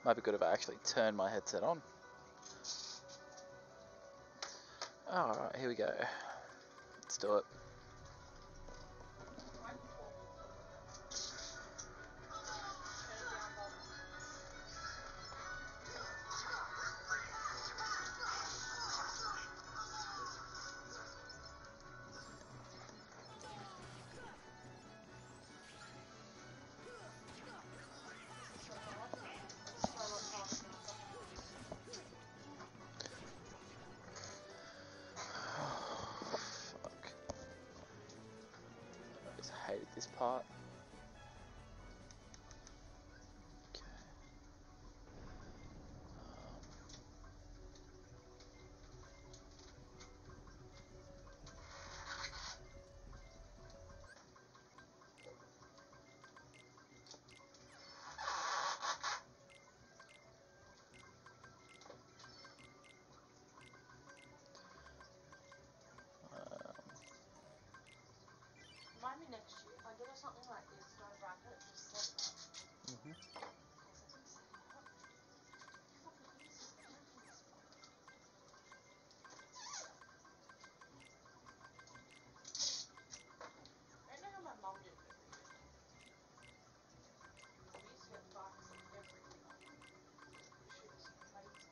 Might be good if I actually turn my headset on. Alright, here we go. Let's do it. Fuck. I just hated this part. Okay. Remind me next year if I get her something like this, don't wrap it, just set it up. Mhm. I don't know how my mum did it every year. We used to get bikes every year. She was amazing.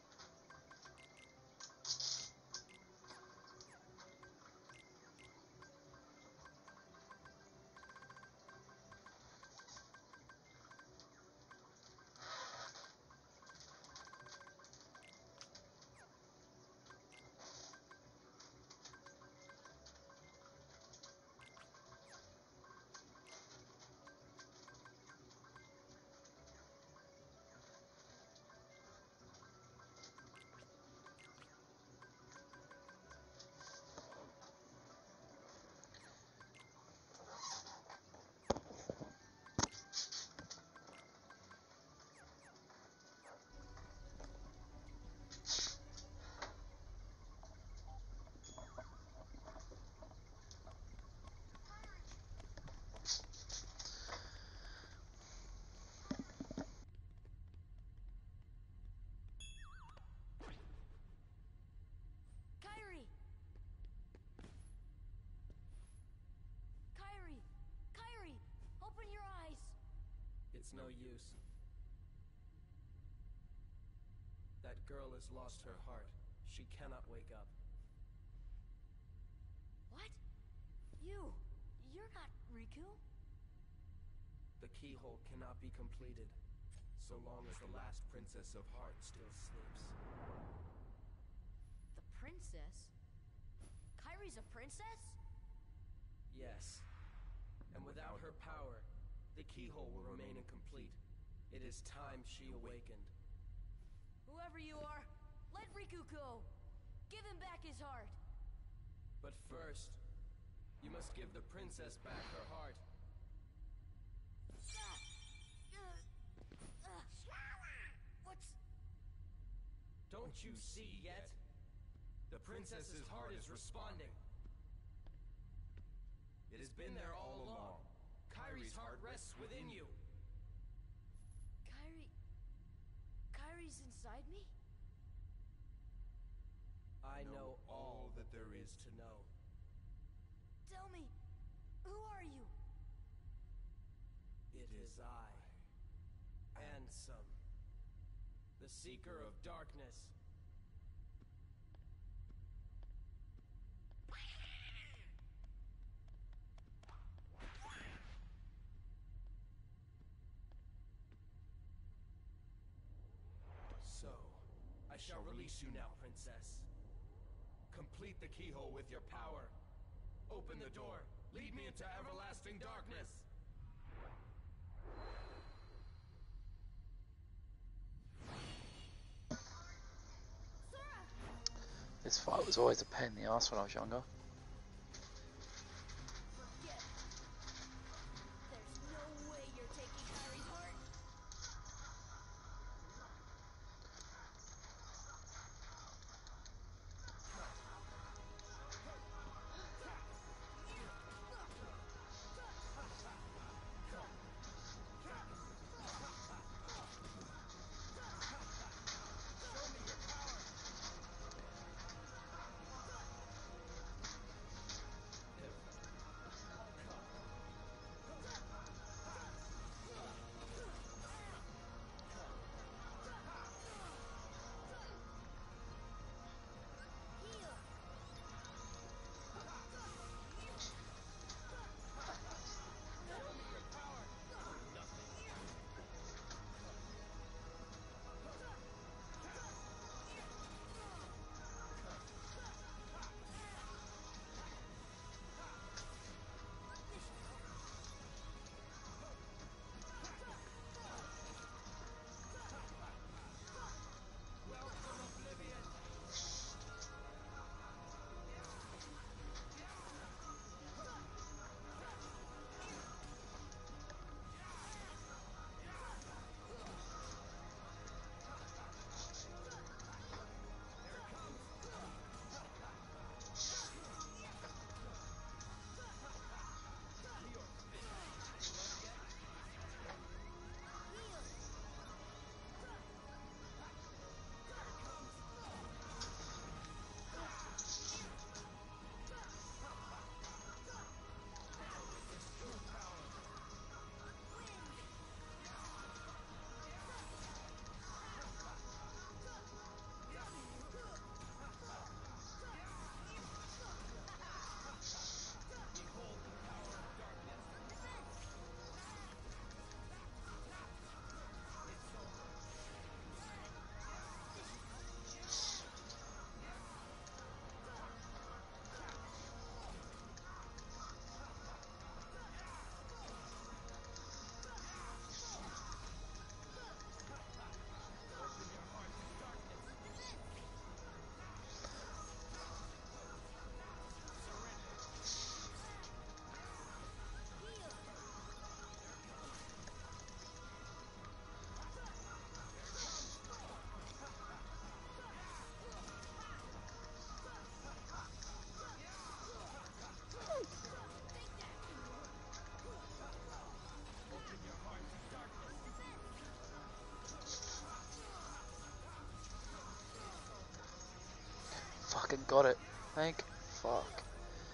Kairi! Kairi! Kairi! Open your eyes! It's no use. That girl has lost her heart. She cannot wake up. What? You're not Riku? The keyhole cannot be completed, so long as the last Princess of Heart still sleeps. The princess? Kairi's a princess? Yes. And without her power, the keyhole will remain incomplete. It is time she awakened. Whoever you are, let Riku go! Give him back his heart! But first, you must give the princess back her heart. What's... Don't you see yet? The princess's heart is responding. It has been there all along. Kairi's heart rests within you. Kairi's inside me? I know all that there is to know. Tell me, who are you? It is I, Ansem, the Seeker of Darkness. So, I shall release you now, Princess. Complete the keyhole with your power. Open the door. Lead me into everlasting darkness. Sora! This fight was always a pain in the ass when I was younger. Forget it. There's no way you're taking Kairi's heart. fucking got it. Thank fuck.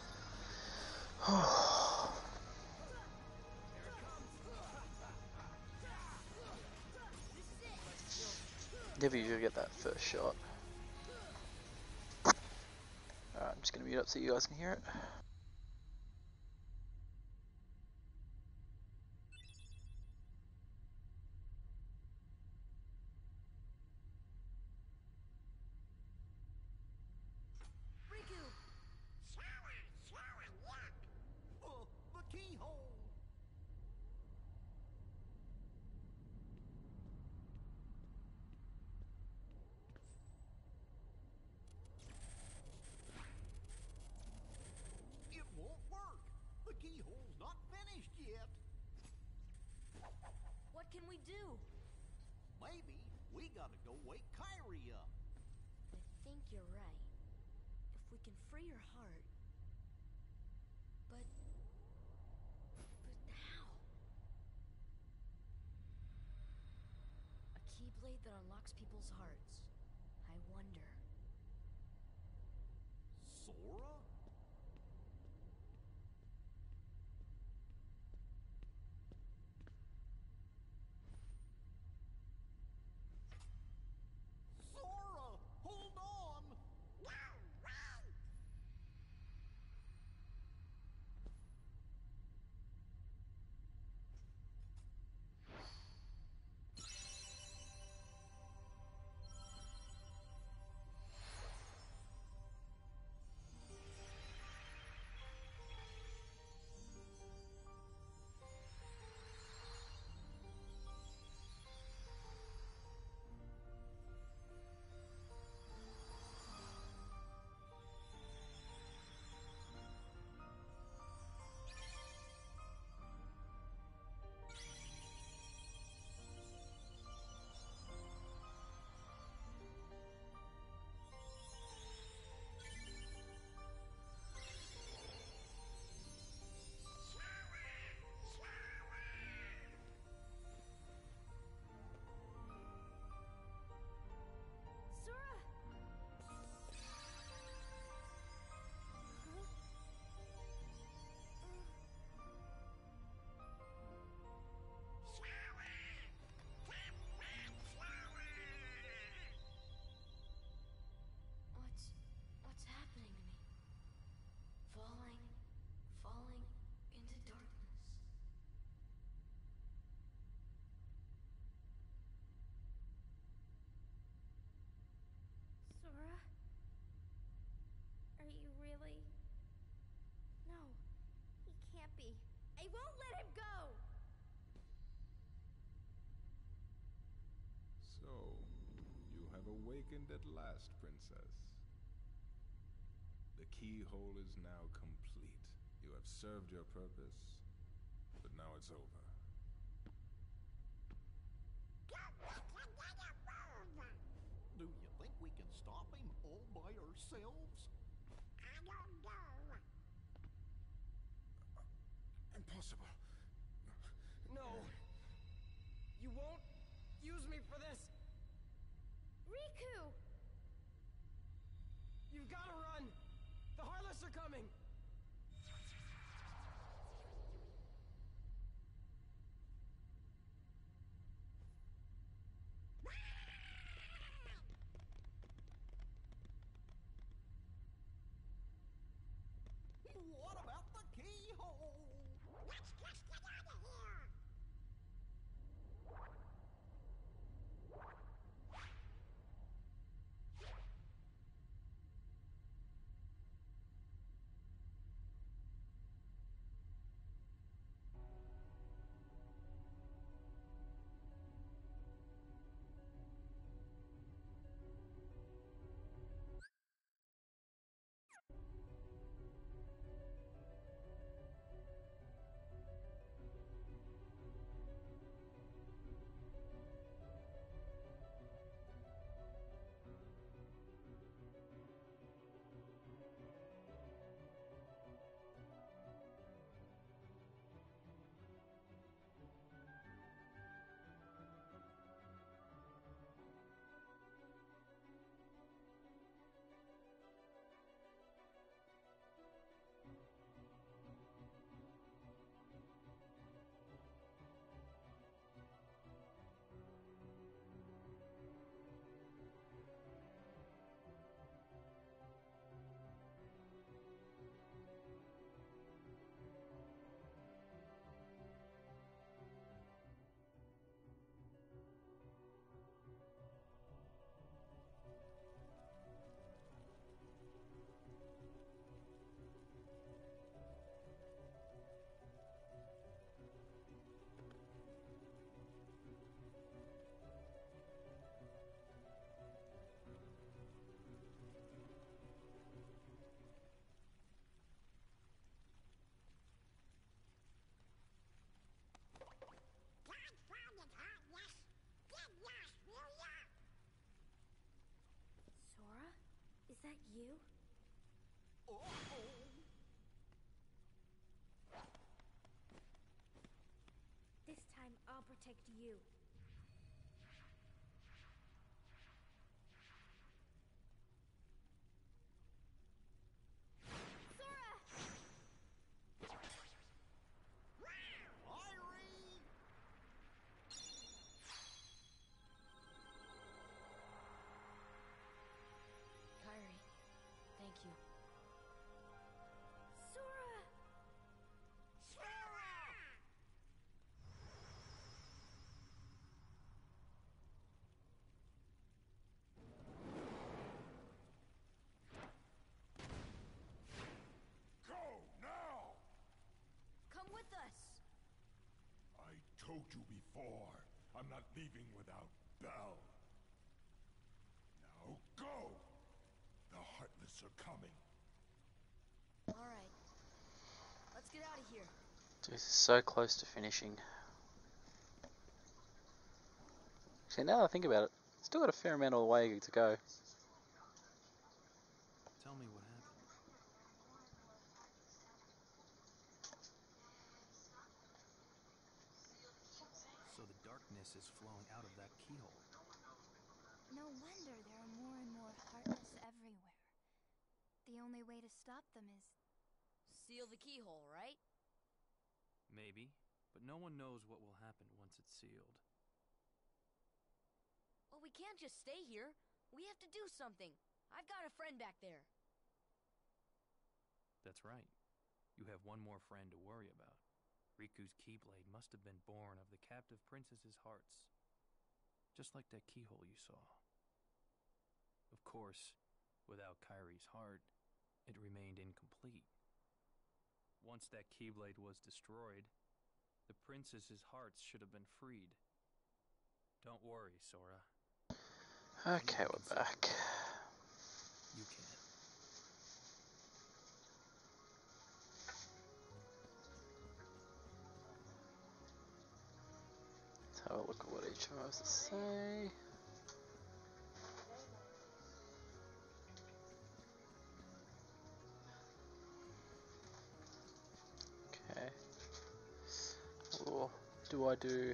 Never usually get that first shot. Alright, I'm just gonna mute up so you guys can hear it. Riku! The keyhole! It won't work! The keyhole's not finished yet! What can we do? Maybe we gotta go wake Kyrie up. I think you're right. If we can free her heart... But how? A keyblade that unlocks people's hearts. I wonder. Sora? Sora! Hold on! Sora! What's happening to me? Falling into darkness. Sora? Are you really? No, he can't be. I won't let him go! So, you have awakened at last, Princess. The keyhole is now complete. You have served your purpose, but now it's over. Do you think we can stop him all by ourselves? Impossible. No! You won't use me for this! Riku! You've gotta run! The Heartless are coming! What about the keyhole? Let's just get out of here! You? This time I'll protect you. Sora! Irie! Kyrie, thank you. Sora! Go now! Come with us! I told you before, I'm not leaving without Belle. Now go! The Heartless are coming. Alright. Let's get out of here. This is so close to finishing. See, now that I think about it, still got a fair amount of way to go. Tell me what happened. So the darkness is flowing out of that keyhole. No wonder there are more and more Heartless everywhere. The only way to stop them is... Seal the keyhole, right? Maybe, but no one knows what will happen once it's sealed. Well, we can't just stay here. We have to do something. I've got a friend back there. That's right. You have one more friend to worry about. Riku's Keyblade must have been born of the captive princess's hearts. Just like that keyhole you saw. Of course, without Kyrie's heart, it remained incomplete. Once that Keyblade was destroyed, the princess's hearts should have been freed. Don't worry, Sora. Okay, we're back. You can. Let's have a look at what each of us say. Okay. Or do I do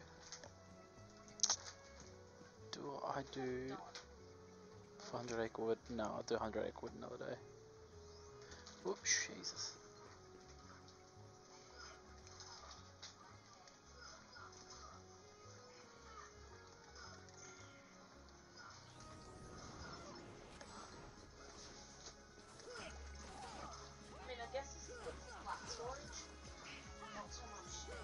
400 acre wood? No, I'll do 100 acre wood another day. Whoops, Jesus. I mean, I guess this is good for flat storage. Not so much.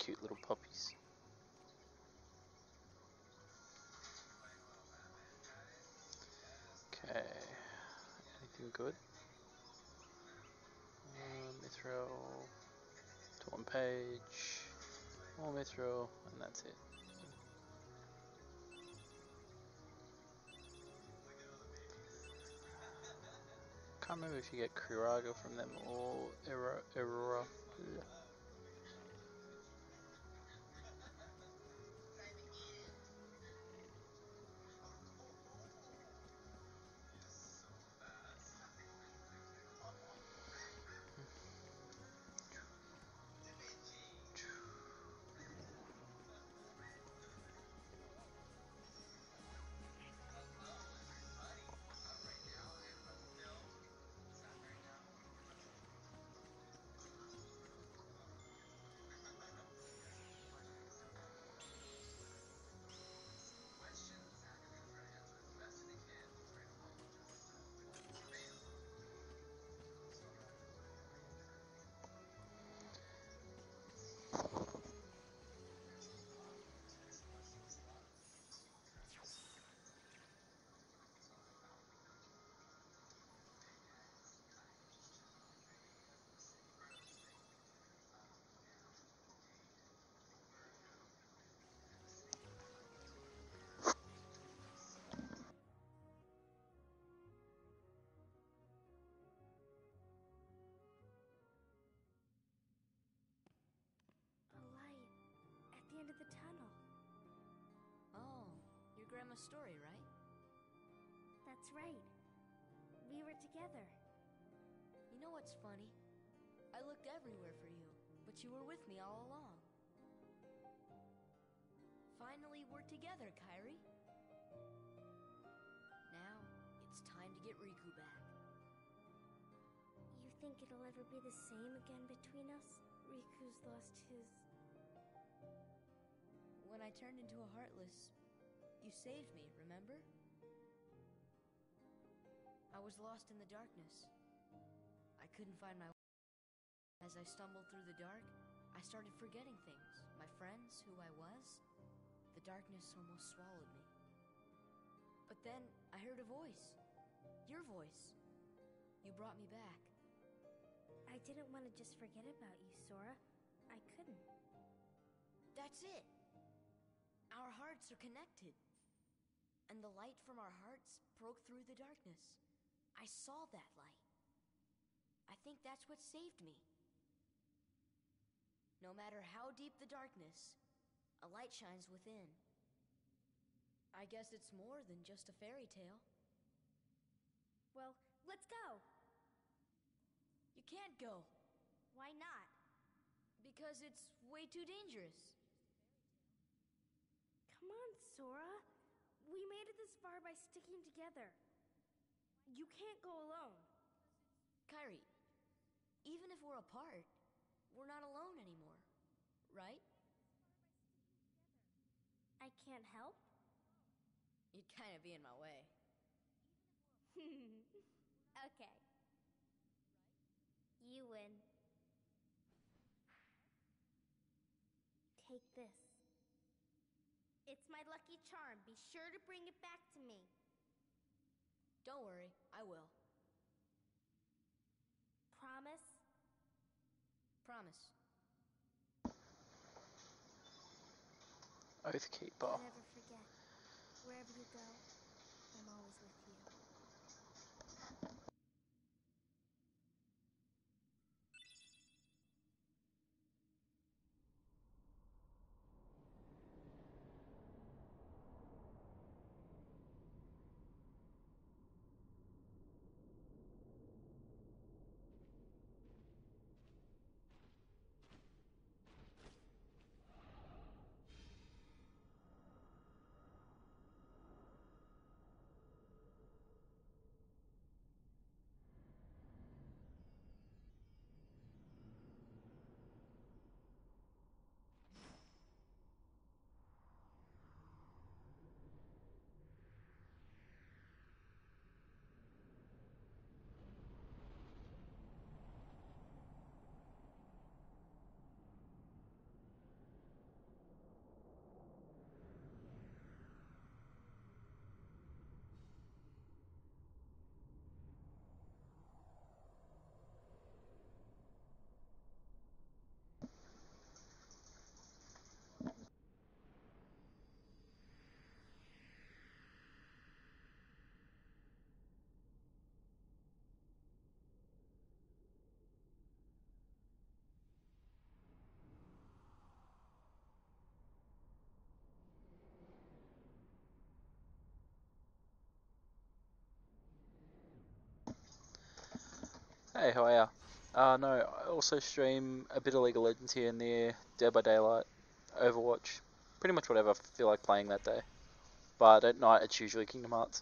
cute little puppies. Okay, anything good? Mithril, to one page, more mithril, and that's it. Can't remember if you get Kuraga from them or Aurora. A light at the end of the tunnel. Oh, your grandma's story, right? That's right. We were together. You know what's funny? I looked everywhere for you, but you were with me all along. Finally, we're together, Kairi. Now, it's time to get Riku back. You think it'll ever be the same again between us? Riku's lost his... When I turned into a Heartless, you saved me, remember? I was lost in the darkness. I couldn't find my way. As I stumbled through the dark, I started forgetting things. My friends, who I was. The darkness almost swallowed me. But then, I heard a voice. Your voice. You brought me back. I didn't want to just forget about you, Sora. I couldn't. That's it! Our hearts are connected. And the light from our hearts broke through the darkness. I saw that light. I think that's what saved me. No matter how deep the darkness, a light shines within. I guess it's more than just a fairy tale. Well, let's go! You can't go. Why not? Because it's way too dangerous. Come on, Sora. We made it this far by sticking together. You can't go alone. Kairi, even if we're apart, we're not alone anymore, right? I can't help? You'd kind of be in my way. Okay. You win. Take this. It's my lucky charm. Be sure to bring it back to me. Don't worry, I will. Promise? Promise. Oathkeeper. Don't ever forget. Wherever you go, I'm always with you. Hey, how are ya? No, I also stream a bit of League of Legends here and there, Dead by Daylight, Overwatch, pretty much whatever I feel like playing that day. But at night, it's usually Kingdom Hearts.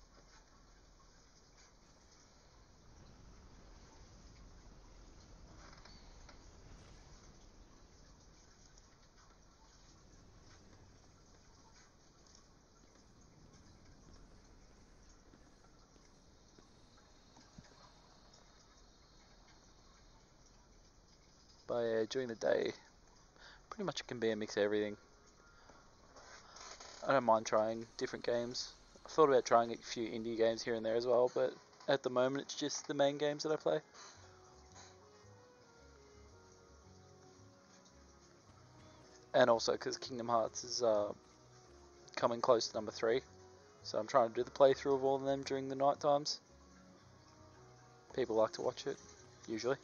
But yeah, during the day, pretty much it can be a mix of everything. I don't mind trying different games. I thought about trying a few indie games here and there as well, but at the moment it's just the main games that I play. And also because Kingdom Hearts is coming close to number 3, so I'm trying to do the playthrough of all of them during the night times. People like to watch it, usually.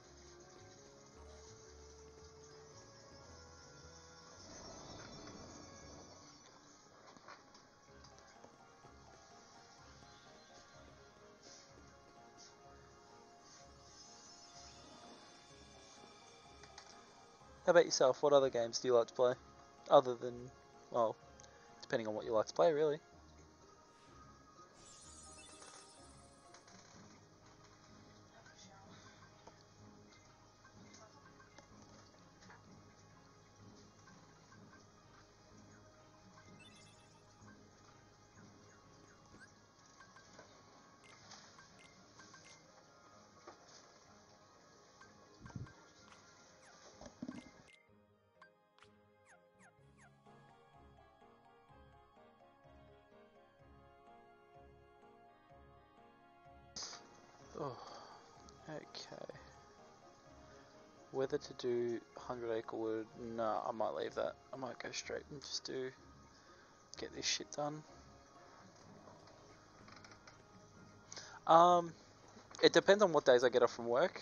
How about yourself? What other games do you like to play? Other than, well, depending on what you like to play, really. Oh, okay. Whether to do 100 Acre Wood, nah, I might leave that. I might go straight and just get this shit done. It depends on what days I get off from work.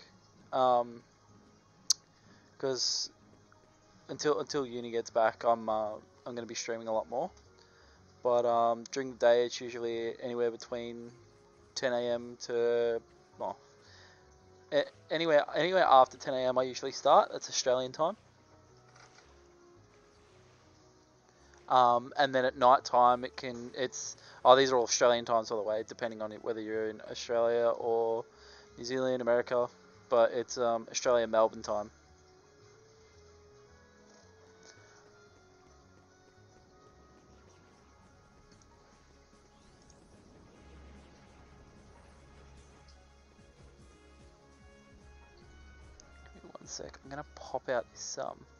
Because until uni gets back, I'm gonna be streaming a lot more. But during the day, it's usually anywhere between 10 a.m. to, well, anywhere after 10 a.m. I usually start. That's Australian time. And then at night time, these are all Australian times, by the way, depending on whether you're in Australia or New Zealand, America. But it's Australia Melbourne time. Give me one sec. I'm gonna pop out this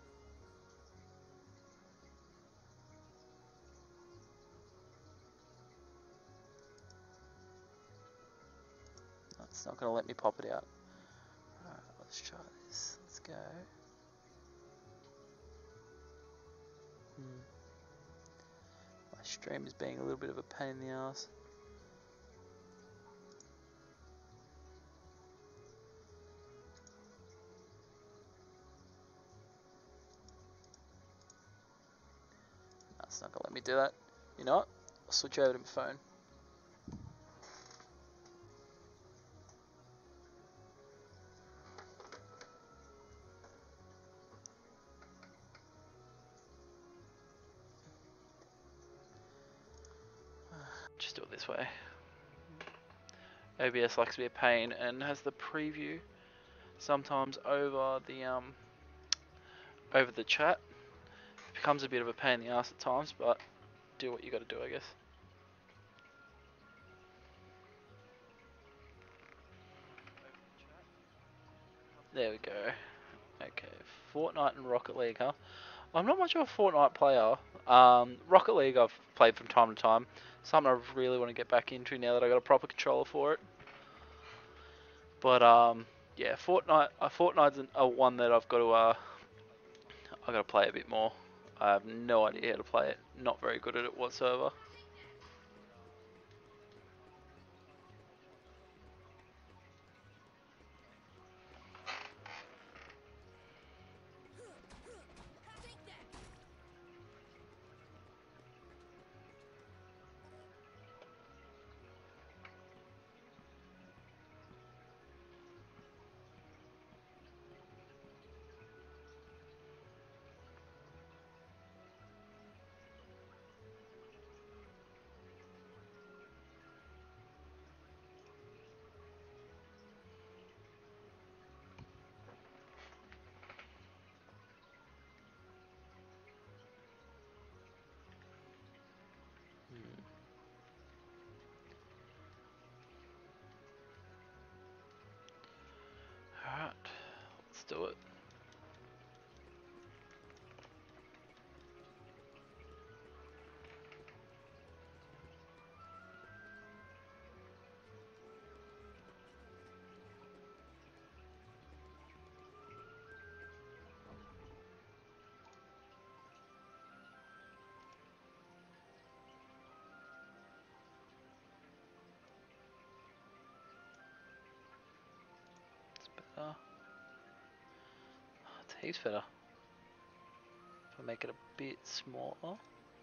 It's not gonna let me pop it out. Alright, let's try this. Let's go. My stream is being a little bit of a pain in the ass. No, it's not gonna let me do that. You know what? I'll switch over to my phone. Just do it this way. OBS likes to be a pain and has the preview sometimes over the chat. It becomes a bit of a pain in the ass at times, but do what you gotta do, I guess. There we go. Okay, Fortnite and Rocket League, huh? I'm not much of a Fortnite player. Rocket League I've played from time to time. Something I really want to get back into now that I got a proper controller for it. But yeah, Fortnite's a one that I've got to play a bit more. I have no idea how to play it. Not very good at it whatsoever. Let's do it. It's better. It's heaps better. If I make it a bit smaller.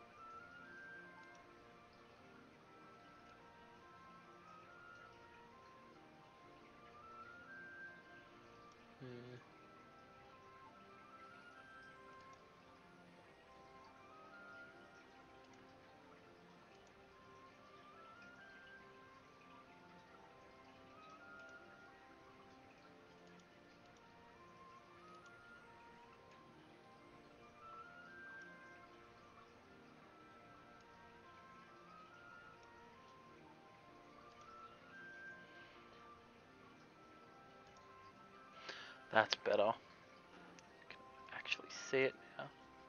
That's better. I can actually see it now.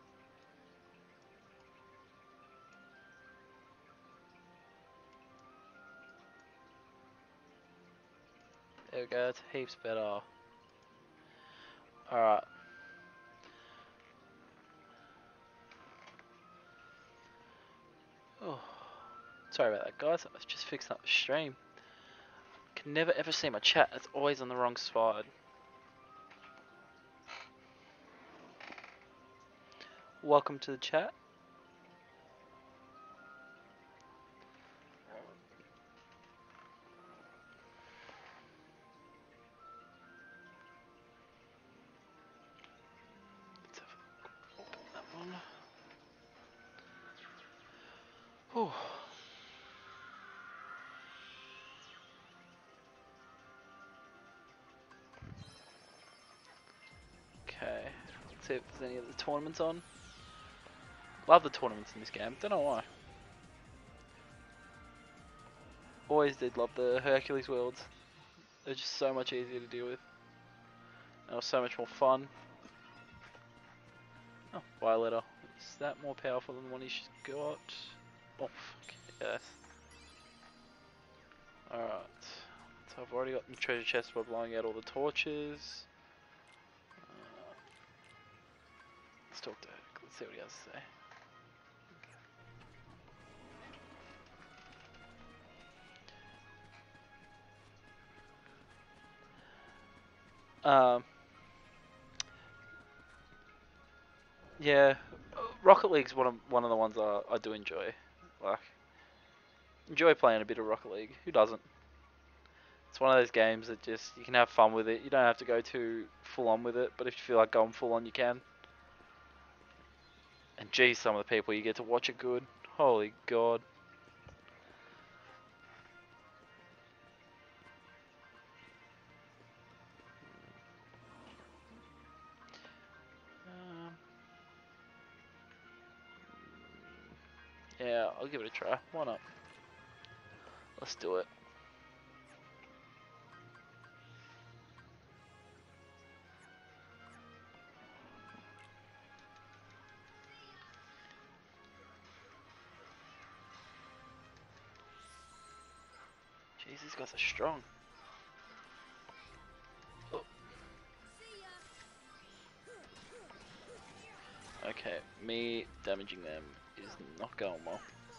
There we go, it's heaps better. Alright. Oh, sorry about that, guys. I was just fixing up the stream. Can never ever see my chat. It's always on the wrong side. Welcome to the chat. Let's have open that one. Oh. Okay. Let's see if there's any other tournaments on. Love the tournaments in this game. Don't know why. Always did love the Hercules Worlds. They're just so much easier to deal with. And it was so much more fun. Oh, Violetta. Is that more powerful than the one he's got? Oh, fuck yes. Alright. So I've already got the treasure chest by blowing out all the torches. Let's talk to Herc. Let's see what he has to say. Yeah, Rocket League's one of the ones I do enjoy. Like, enjoy playing a bit of Rocket League. Who doesn't? It's one of those games that just you can have fun with it. You don't have to go too full on with it, but if you feel like going full on, you can. And geez, some of the people you get to watch it good. Holy God. Yeah, I'll give it a try. Why not? Let's do it. Jeez, these guys are strong. Oh. Okay, me damaging them is not going well.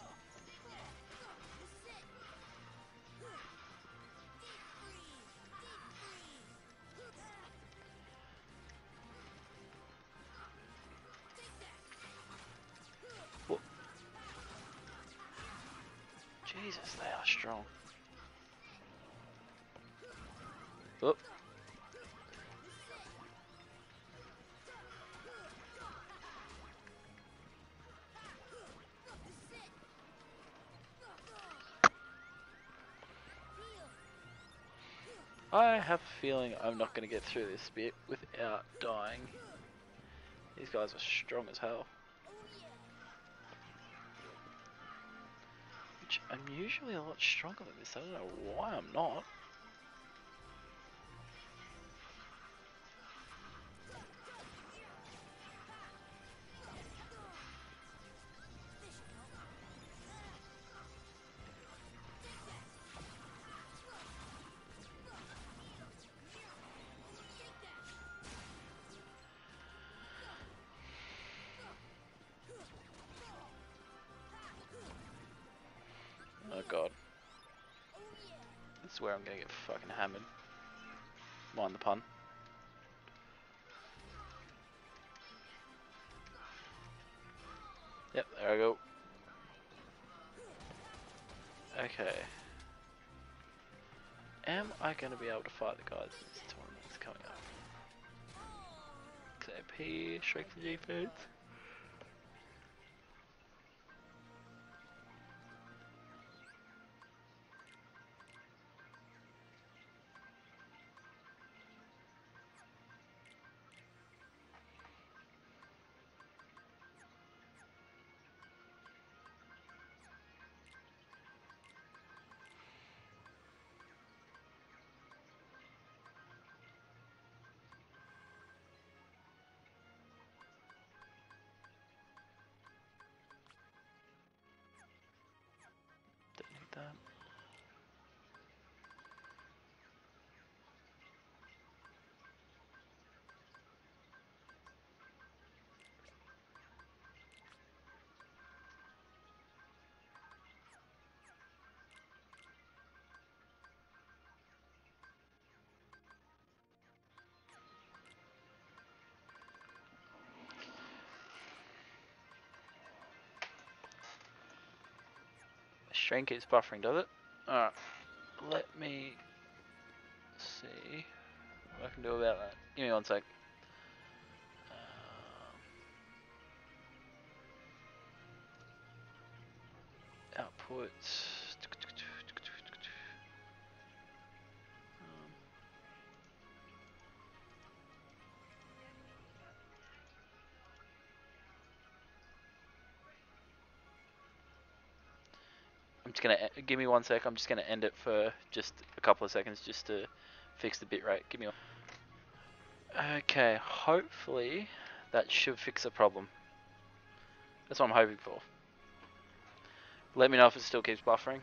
Jesus, they are strong. Oh. I have a feeling I'm not going to get through this bit without dying. These guys are strong as hell. Which I'm usually a lot stronger than this. I don't know why I'm not. god. This is where I'm gonna get fucking hammered. Mind the pun. Yep, there I go. Okay. Am I gonna be able to fight the guys in this tournament that's coming up? XP, Shrek the defense. Don't need that. Strain keeps buffering, does it? Alright. Let me see what I can do about that. Give me one sec. Outputs. I'm just gonna give me one sec. I'm just gonna end it for just a couple of seconds just to fix the bitrate. Give me one. Okay, hopefully that should fix the problem. That's what I'm hoping for. Let me know if it still keeps buffering.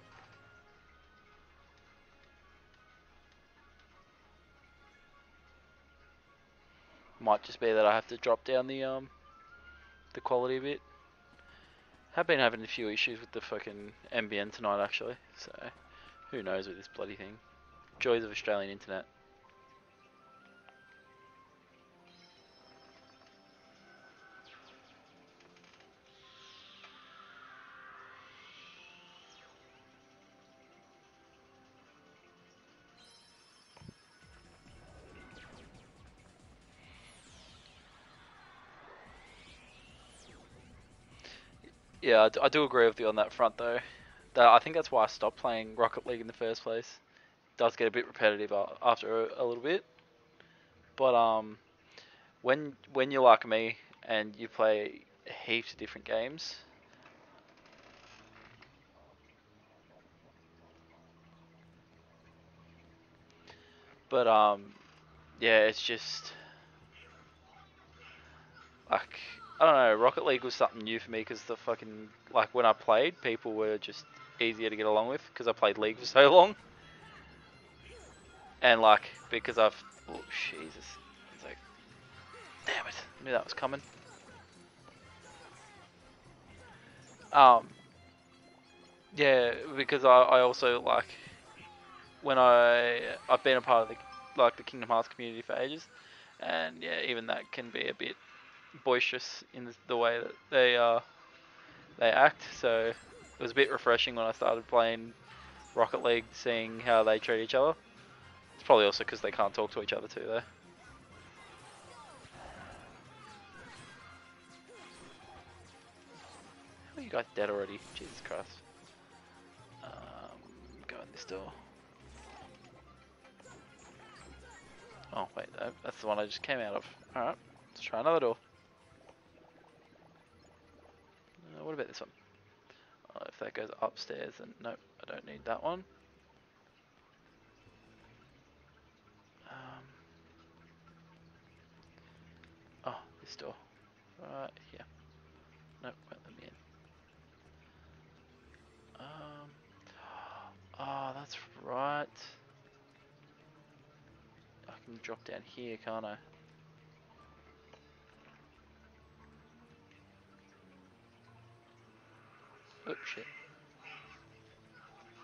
Might just be that I have to drop down the quality a bit. Have been having a few issues with the fucking NBN tonight actually, so who knows with this bloody thing. Joys of Australian internet. Yeah, I do agree with you on that front though. I think that's why I stopped playing Rocket League in the first place. It does get a bit repetitive after a little bit. But when you're like me and you play heaps of different games, but yeah, it's just like I don't know. Rocket League was something new for me because the fucking like when I played, people were just easier to get along with because I played League for so long, and like because I've oh Jesus, it's like damn it, I knew that was coming. Yeah, because I also like when I've been a part of the Kingdom Hearts community for ages, and yeah, even that can be a bit boisterous in the way that they act. So it was a bit refreshing when I started playing Rocket League, seeing how they treat each other. It's probably also because they can't talk to each other too, though. How are you guys dead already? Jesus Christ. Go in this door. Oh wait, that's the one I just came out of. Alright, let's try another door. What about this one? Oh, if that goes upstairs, then nope, I don't need that one. Oh, this door. Right here. Nope, won't let me in. Oh, that's right. I can drop down here, can't I? Oops, shit.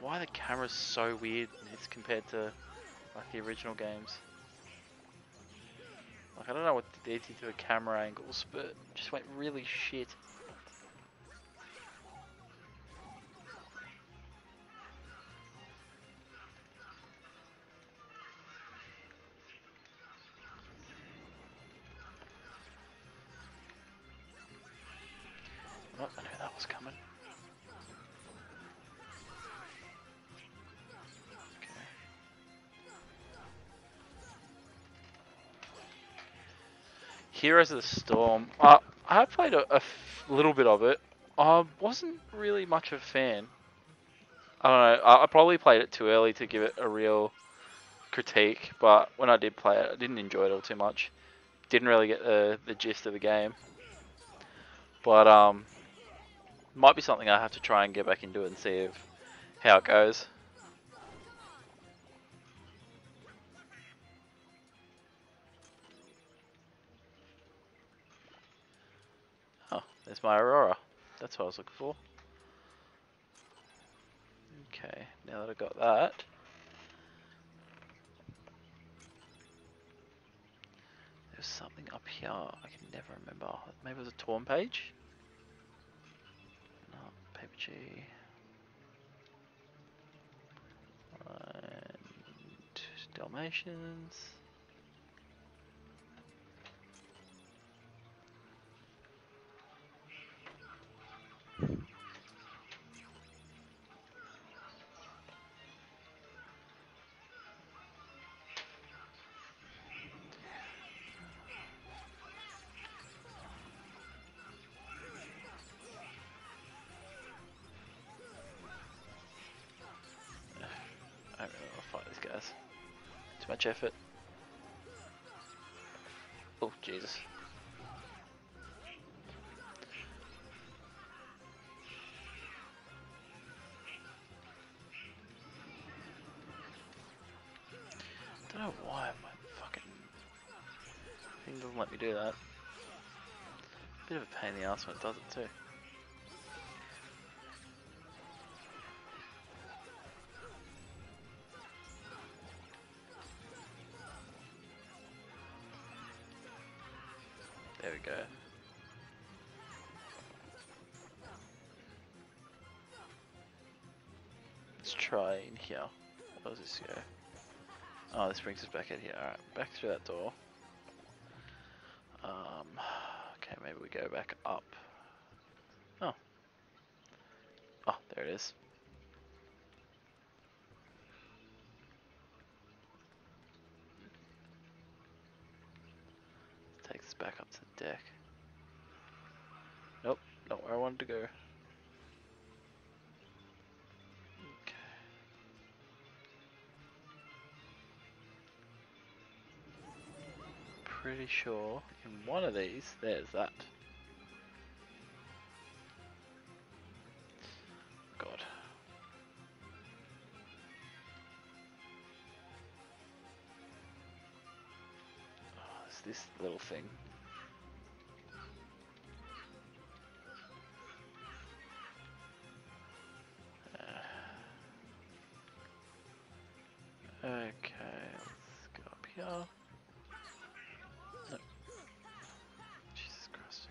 why the camera's so weird as compared to like the original games. Like I don't know what they did to the camera angles, but it just went really shit. Oh, I knew that was coming. Okay. Heroes of the Storm. I have played a little bit of it. I wasn't really much of a fan. I don't know. I probably played it too early to give it a real critique, but when I did play it, I didn't enjoy it all too much. Didn't really get the gist of the game. But might be something I have to try and get back into it and see how it goes. Oh, there's my Aurora. That's what I was looking for. Okay, now that I got that. There's something up here I can never remember. Maybe it was a torn page? No, paper G. And Dalmatians. I don't really want to fight these guys. Too much effort. Oh, Jesus. I don't know why my fucking thing doesn't let me do that. Bit of a pain in the ass when it does it too. There we go. Let's try in here. Where does this go? Oh, this brings us back in here. Alright, back through that door. Okay, maybe we go back up. Oh. Oh, there it is. Takes us back up to the deck. Nope, not where I wanted to go. Okay. Pretty sure in one of these, there's that. God. Oh, it's this little thing. Okay, let's go up here. No. Jesus Christ.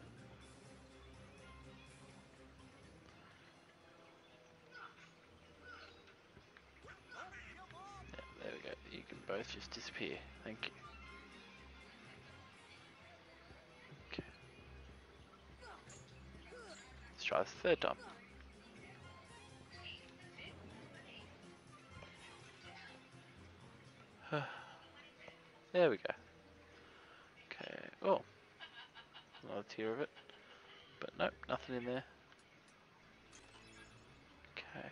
Yeah, there we go. You can both just disappear. Thank you. Okay. Let's try this third time. There we go. Okay. Oh. Another tier of it. But nope, nothing in there. Okay.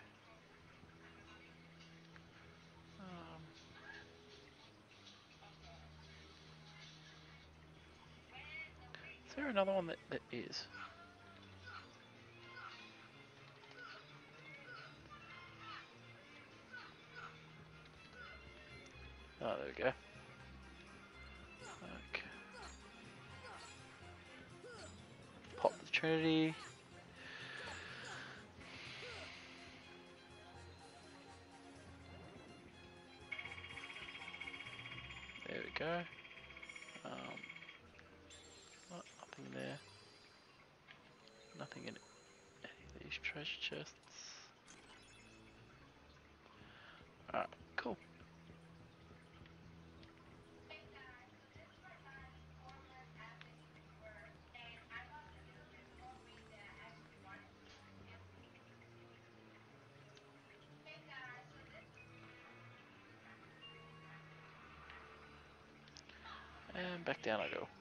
Is there another one that is? Oh, there we go. Okay. Pop the Trinity. treasure chests. Alright, cool. And back down I go.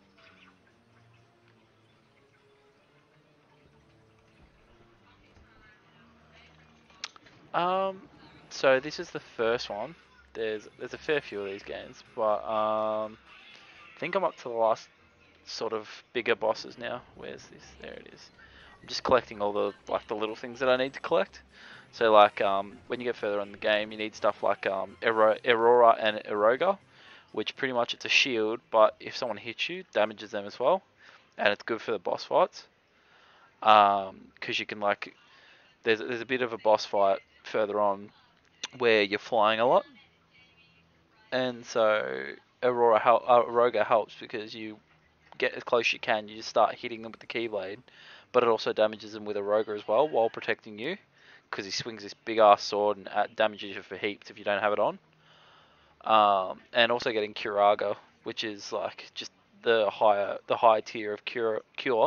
So this is the first one. There's a fair few of these games, but I think I'm up to the last sort of bigger bosses now. Where's this? There it is. I'm just collecting all the the little things that I need to collect. So like when you get further in the game, you need stuff like Aurora and Eroga, which pretty much it's a shield, but if someone hits you, damages them as well, and it's good for the boss fights. Because you can there's a bit of a boss fight further on where you're flying a lot, and so Aroga helps because you get as close as you can, you just start hitting them with the Keyblade, but it also damages them with Aroga as well while protecting you, because he swings this big ass sword and damages you for heaps if you don't have it on. And also getting Curaga, which is like just the high tier of cure.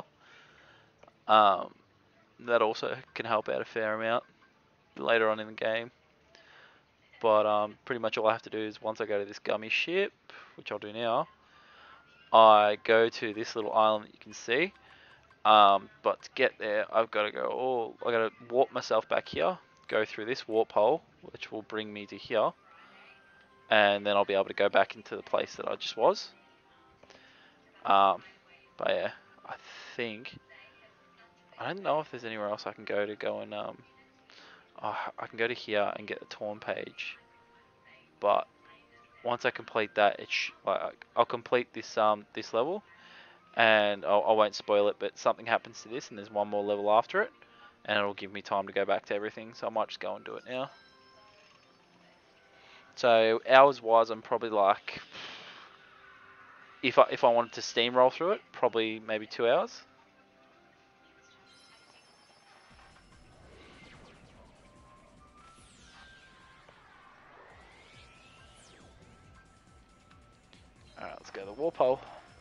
That also can help out a fair amount later on in the game. But pretty much all I have to do is once I go to this gummy ship, which I'll do now, I go to this little island that you can see. But to get there, I've got to I got to warp myself back here, go through this warp hole, which will bring me to here, and then I'll be able to go back into the place that I just was. But yeah, I think I don't know if there's anywhere else I can go and I can go to here and get the Torn page, but once I complete that, I'll complete this this level, and I won't spoil it, but something happens to this, and there's one more level after it, and it'll give me time to go back to everything, so I might just go and do it now. So hours-wise, I'm probably like, if I wanted to steamroll through it, probably maybe 2 hours. Alright, let's go to the warp hole.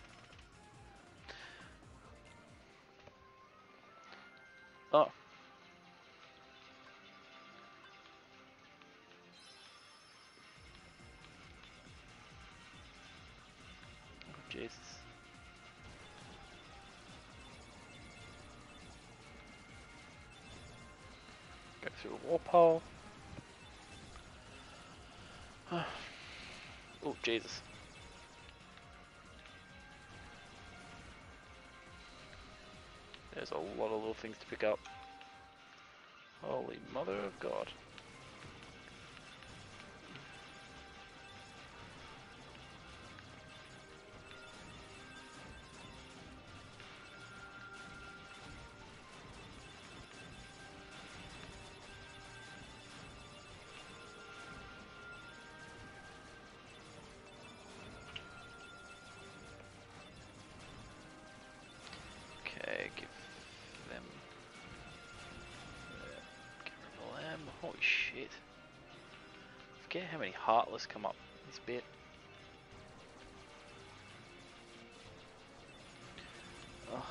Oh. Jesus. Go through a warp hole. Oh, Jesus. There's a lot of little things to pick up. Holy mother of God. Okay, give them... Holy shit. I forget how many Heartless come up this bit. Oh.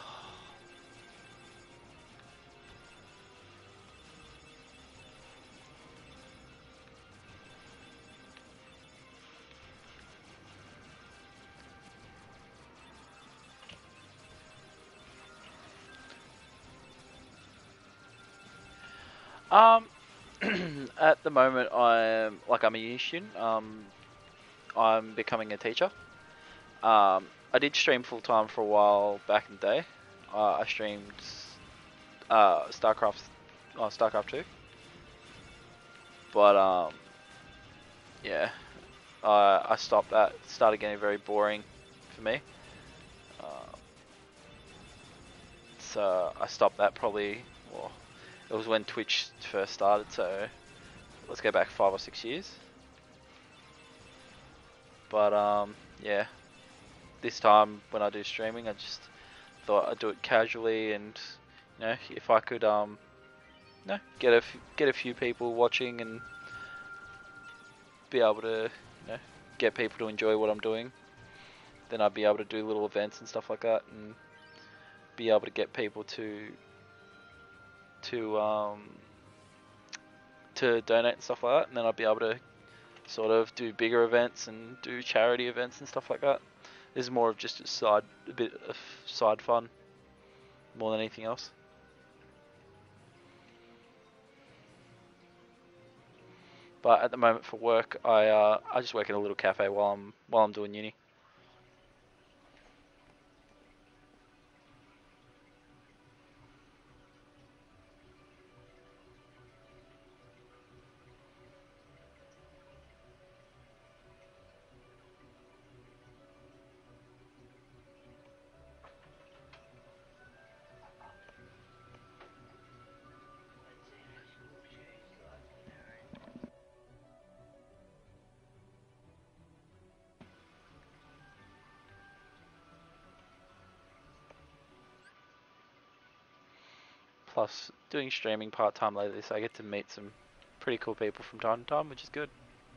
At the moment, I'm a uni student. I'm becoming a teacher. I did stream full time for a while back in the day. I streamed StarCraft 2. But yeah, I stopped that. It started getting very boring for me. So I stopped that probably. Well, it was when Twitch first started, so let's go back 5 or 6 years. But yeah, this time when I do streaming, I just thought I'd do it casually, and you know, if I could no, get a few people watching and be able to, get people to enjoy what I'm doing. Then I'd be able to do little events and stuff like that, and be able to get people to donate and stuff like that. And then I'd be able to sort of do bigger events and do charity events and stuff like that. This is more of just a bit of side fun, more than anything else. But at the moment for work, I just work in a little cafe while I'm doing uni. Plus, doing streaming part-time lately, so I get to meet some pretty cool people from time to time, which is good.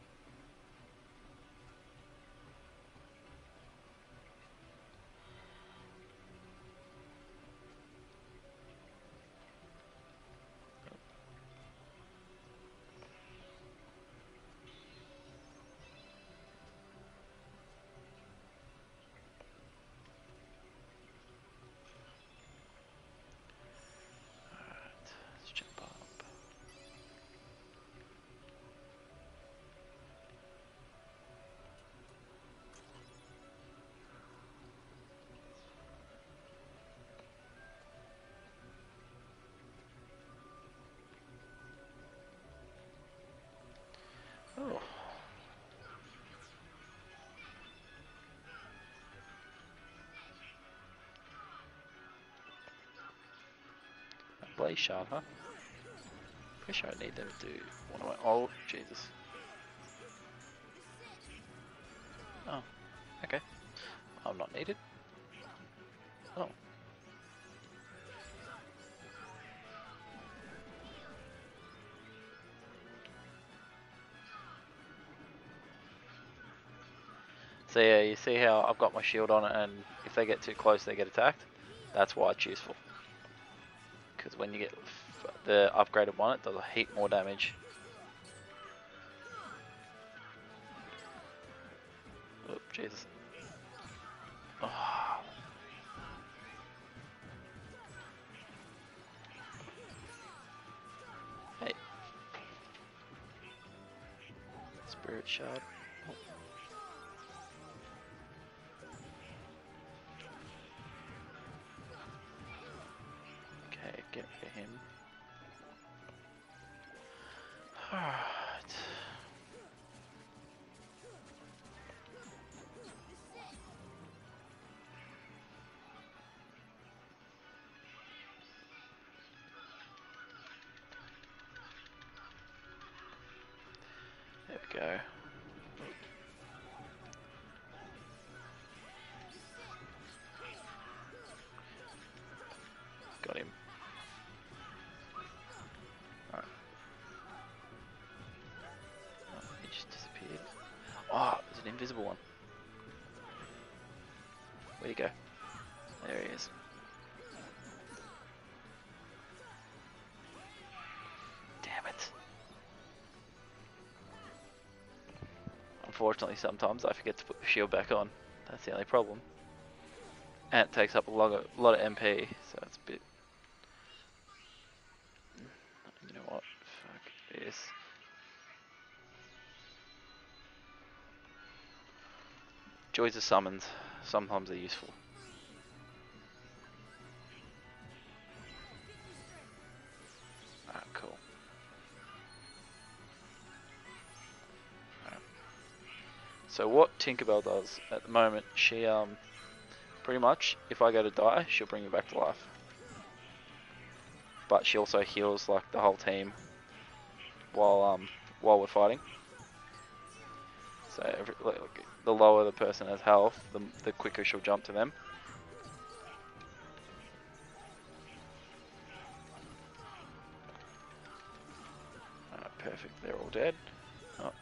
Alright, let's jump up. Oh. Blaze shard, huh? Pretty sure I need them to do one of my. Oh, Jesus. Oh, okay. I'm not needed. Oh. So yeah, you see how I've got my shield on it, and if they get too close, they get attacked. That's why it's useful. Because when you get the upgraded one, it does a heap more damage. Oh, Jesus. Oh. Hey. Spirit shard. Oh. Okay, get rid of him. Alright. There we go. Got him. Alright. Oh, he just disappeared. Oh, there's an invisible one. Where'd he go? There he is. Damn it. Unfortunately, sometimes I forget to put the shield back on. That's the only problem. And it takes up a lot of MP, so it's a bit... You know what? Fuck this. Joys of summons. Sometimes they're useful. Alright, cool. Alright. So what Tinkerbell does at the moment, she pretty much, if I go to die, she'll bring me back to life. But she also heals like the whole team while we're fighting. So the lower the person has health, the quicker she'll jump to them. perfect. They're all dead. Oh.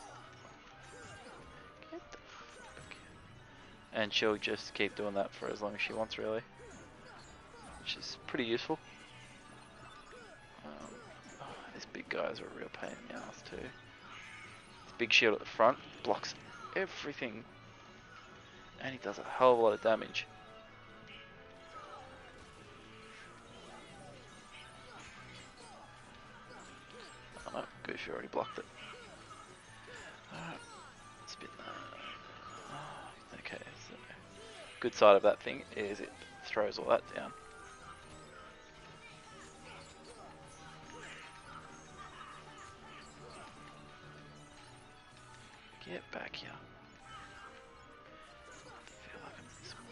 Get the fuck. And she'll just keep doing that for as long as she wants, really. Which is pretty useful. These big guys are a real pain in the ass too. This big shield at the front blocks everything. And he does a hell of a lot of damage. Oh no, Goofy already blocked it. Alright, spin that. Oh, okay, so good side of that thing is it throws all that down. Get back here. I feel like I'm this one.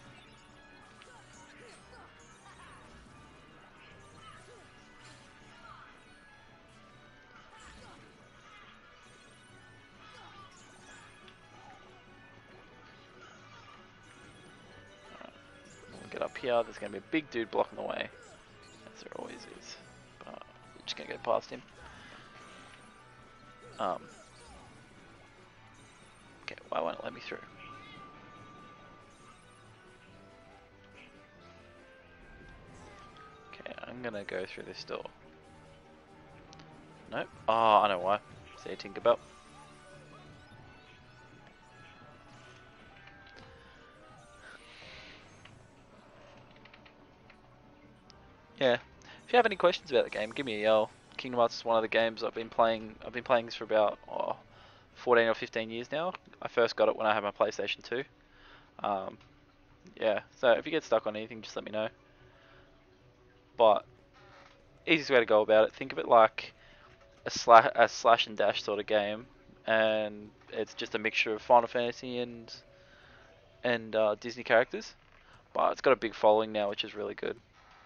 We'll get up here. There's going to be a big dude blocking the way, as there always is. But we're just going to go past him. Okay, why won't it let me through? Okay, I'm gonna go through this door. Nope. Oh, I know why. See Tinkerbell. Yeah. If you have any questions about the game, give me a yell. Kingdom Hearts is one of the games I've been playing. I've been playing this for about 14 or 15 years now. I first got it when I had my PlayStation 2. Yeah, so if you get stuck on anything, just let me know. But easiest way to go about it, think of it like a slash and dash sort of game, and it's just a mixture of Final Fantasy and Disney characters. But it's got a big following now, which is really good.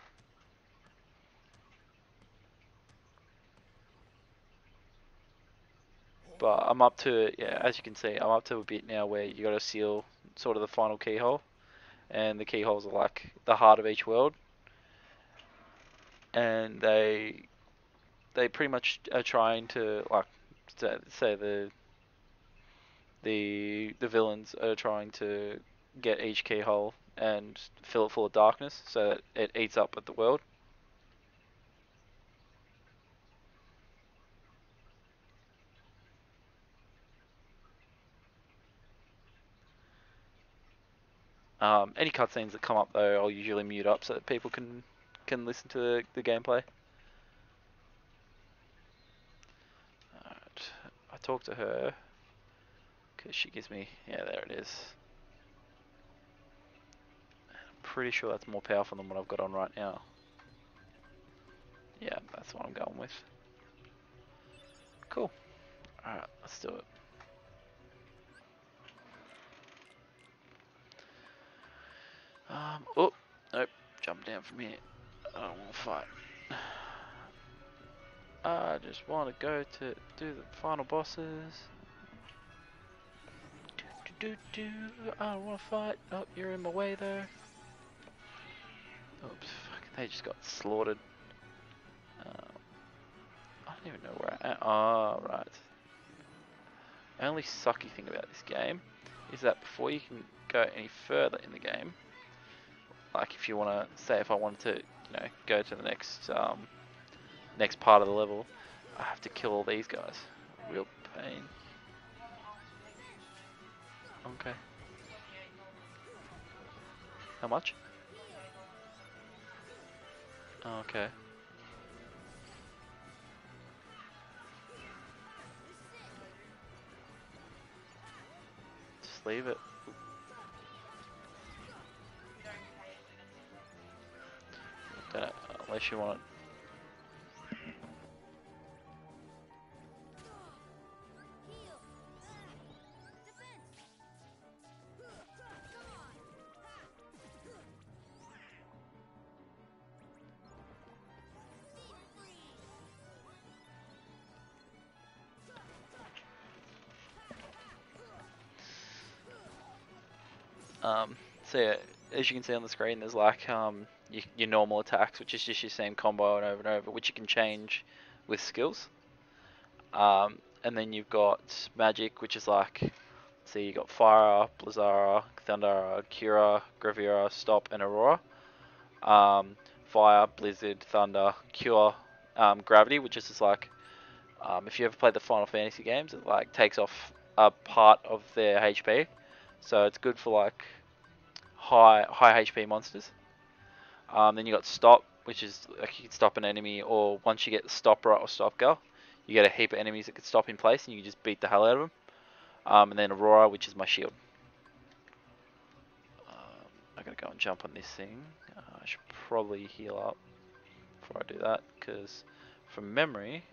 But I'm up to, yeah, as you can see, I'm up to a bit now where you got to seal sort of the final keyhole, and the keyholes are like the heart of each world, and they pretty much are trying to, like, say the villains are trying to get each keyhole and fill it full of darkness so that it eats up at the world. Any cutscenes that come up though, I'll usually mute up so that people can listen to the gameplay. Alright, I talk to her because she gives me, yeah, there it is. I'm pretty sure that's more powerful than what I've got on right now. Yeah, that's what I'm going with. Cool. Alright, let's do it. Oh, nope, jump down from here. I don't want to fight. I just want to go to do the final bosses. I don't want to fight. Oh, you're in my way there. Oops, fuck, they just got slaughtered. I don't even know where I am. Oh, right. The only sucky thing about this game is that before you can go any further in the game, like if you want to, say if I wanted to, you know, go to the next next part of the level, I have to kill all these guys. Real pain. Okay. How much? Okay. Just leave it. Don't know, unless you want it. So yeah, as you can see on the screen, there's like your normal attacks, which is just your same combo and over, which you can change with skills. And then you've got magic, which is like, see, you got Fire, Blizzara, Thundara, Cura, Gravira, Stop, and Aurora. Fire, Blizzard, Thunder, Cure, Gravity, which is just like, if you ever played the Final Fantasy games, it like takes off a part of their HP, so it's good for like high HP monsters. Then you got Stop, which is like you can stop an enemy, or once you get the Stopper or Stop Girl, you get a heap of enemies that can stop in place, and you can just beat the hell out of them. And then Aurora, which is my shield. I gotta go and jump on this thing. I should probably heal up before I do that, because from memory,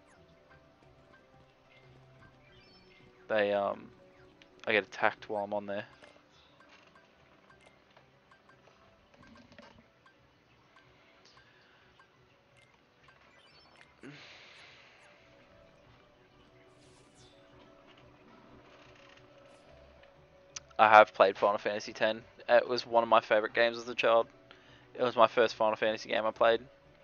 they I get attacked while I'm on there. I have played Final Fantasy X. It was one of my favorite games as a child. It was my first Final Fantasy game I played.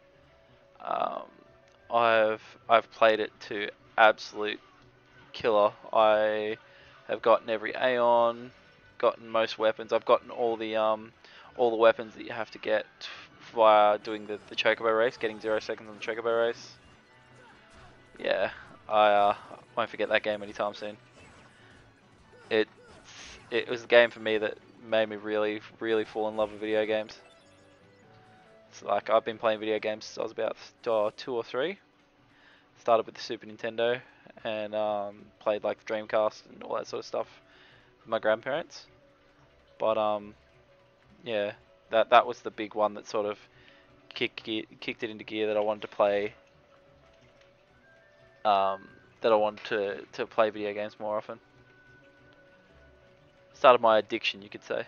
I've played it to absolute killer. I have gotten every Aeon, gotten most weapons. I've gotten all the weapons that you have to get via doing the Chocobo race, getting 0 seconds on the Chocobo race. Yeah, I won't forget that game anytime soon. It was a game for me that made me really fall in love with video games. It's like I've been playing video games since I was about 2 or 3. Started with the Super Nintendo and played like the Dreamcast and all that sort of stuff with my grandparents. But yeah, that was the big one that sort of kicked it into gear that I wanted to play. That I wanted to play video games more often. Started my addiction, you could say.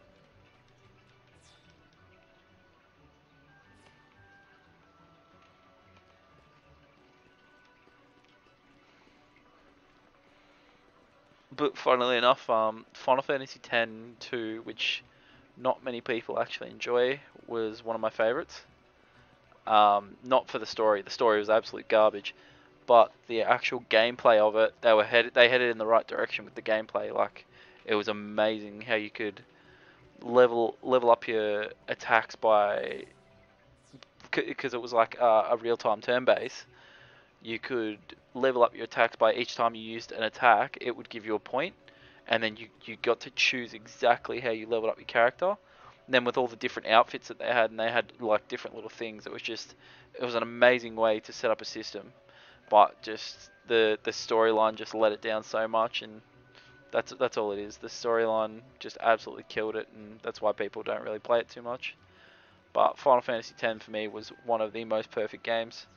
But funnily enough, Final Fantasy X-2, which not many people actually enjoy, was one of my favorites. Not for the story. The story was absolute garbage, but the actual gameplay of it, they headed in the right direction with the gameplay. Like, it was amazing how you could level up your attacks by, because it was like a real-time turn base. You could level up your attacks by each time you used an attack, it would give you a point, and then you got to choose exactly how you leveled up your character. And then with all the different outfits that they had, and they had like different little things, it was an amazing way to set up a system. But just the storyline just let it down so much, and that's all it is. The storyline just absolutely killed it, and that's why people don't really play it too much. But Final Fantasy X for me was one of the most perfect games.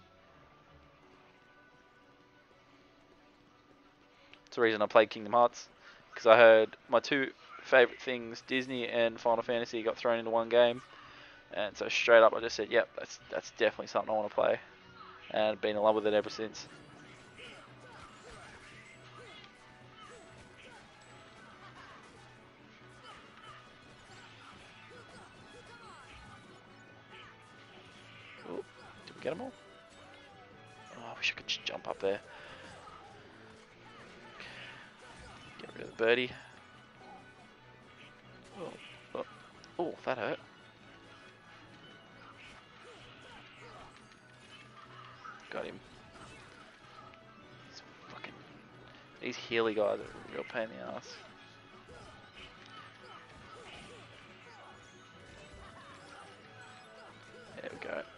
It's the reason I played Kingdom Hearts, because I heard my two favourite things, Disney and Final Fantasy, got thrown into one game, and so straight up I just said, yep, that's definitely something I want to play, and I've been in love with it ever since. Oh, did we get them all? Oh, I wish I could just jump up there. Get rid of the birdie. Oh, that hurt. Got him. These Healy guys are a real pain in the ass. There we go.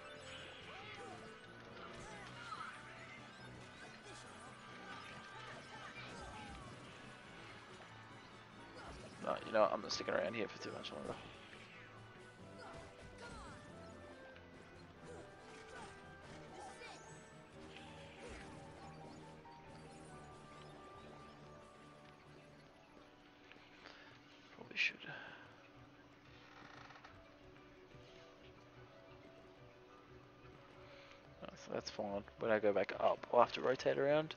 No, you know what? I'm not sticking around here for too much longer. Probably should. Oh, so that's fine. When I go back up, I'll have to rotate around.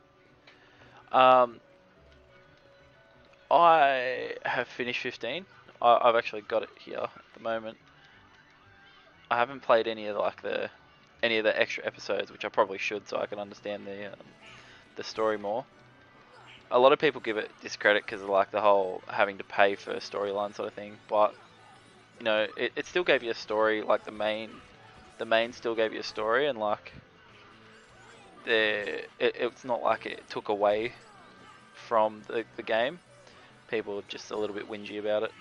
I have finished 15. I've actually got it here at the moment. I haven't played any of the extra episodes, which I probably should, so I can understand the story more. A lot of people give it discredit because of like the whole having to pay for a storyline sort of thing, but you know, it still gave you a story. Like the main still gave you a story, and like it's not like it took away from the game. People are just a little bit whingy about it.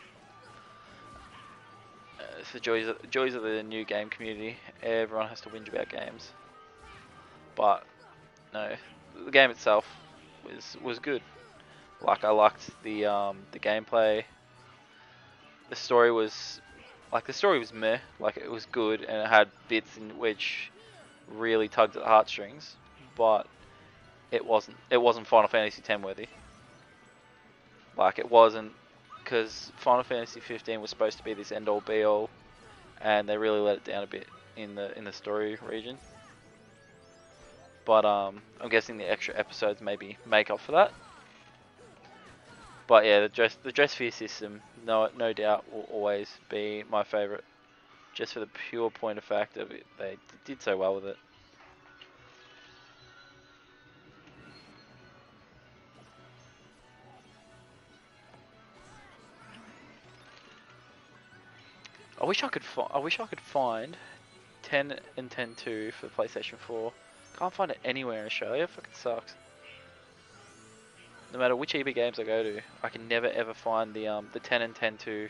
It's the joys of the new game community. Everyone has to whinge about games, but no, the game itself was good. Like I liked the gameplay. The story was meh. Like it was good, and it had bits in which really tugged at the heartstrings, but it wasn't Final Fantasy X worthy. Like it wasn't, because Final Fantasy 15 was supposed to be this end all be all, and they really let it down a bit in the story region. But I'm guessing the extra episodes maybe make up for that. But yeah, the dress fear system, no doubt, will always be my favourite, just for the pure point of fact of it. They did so well with it. I wish I could find 10 and 10.2 for PlayStation 4. Can't find it anywhere in Australia. It fucking sucks. No matter which EB Games I go to, I can never ever find the 10 and 10.2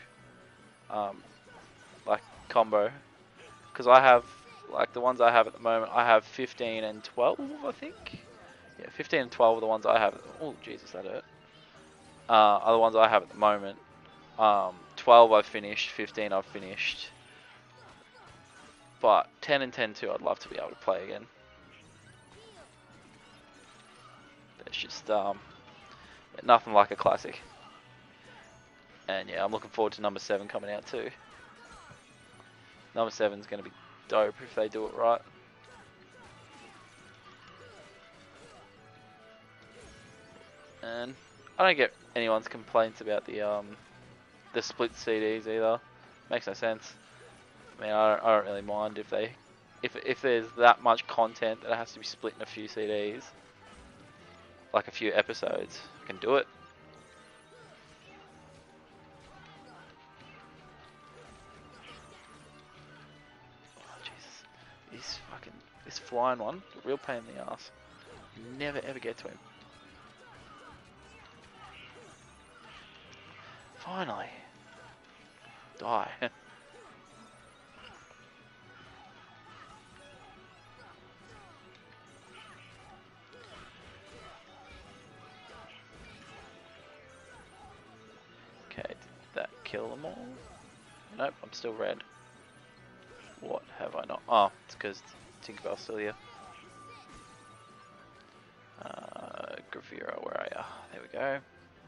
like combo, because I have like the ones I have at the moment. I have 15 and 12, I think. Yeah, 15 and 12 are the ones I have. Oh Jesus, that hurt. Are the ones I have at the moment. 12 I've finished, 15 I've finished, but 10 and 10.2 I'd love to be able to play again. It's just nothing like a classic. And yeah, I'm looking forward to number 7 coming out too. Number 7's going to be dope if they do it right. And I don't get anyone's complaints about the split CDs either. Makes no sense. I mean, I don't really mind if there's that much content that has to be split in a few CDs, like a few episodes, I can do it. Oh Jesus, this flying one, a real pain in the ass. You never ever get to him. Finally. Die. Okay, did that kill them all? Nope, I'm still red. What have I not? Oh, it's because Tinkerbell's still here. Gravira, where are ya? There we go.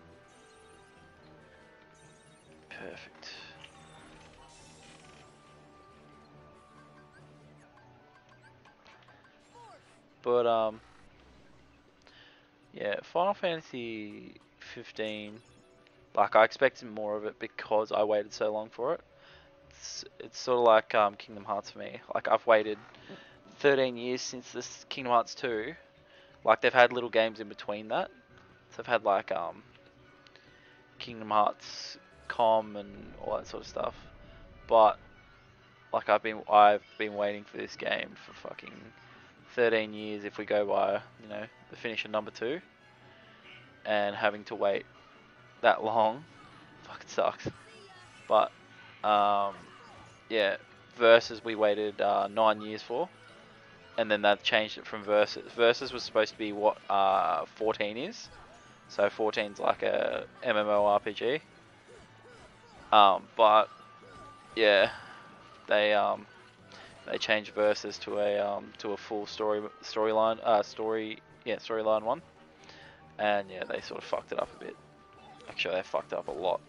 Perfect. But yeah, Final Fantasy 15. Like I expected more of it because I waited so long for it. It's sort of like Kingdom Hearts for me. Like I've waited 13 years since this Kingdom Hearts 2. Like they've had little games in between that. So they've had like Kingdom Hearts Com and all that sort of stuff. But like I've been waiting for this game for fucking 13 years if we go by, you know, the finish of number 2. And having to wait that long fucking sucks. But yeah, Versus we waited 9 years for, and then they've changed it from Versus. Versus was supposed to be what 14 is, so 14's like a MMORPG. But yeah, they changed Versus to a full storyline one, and yeah, they sort of fucked it up a bit. Actually, they fucked up a lot.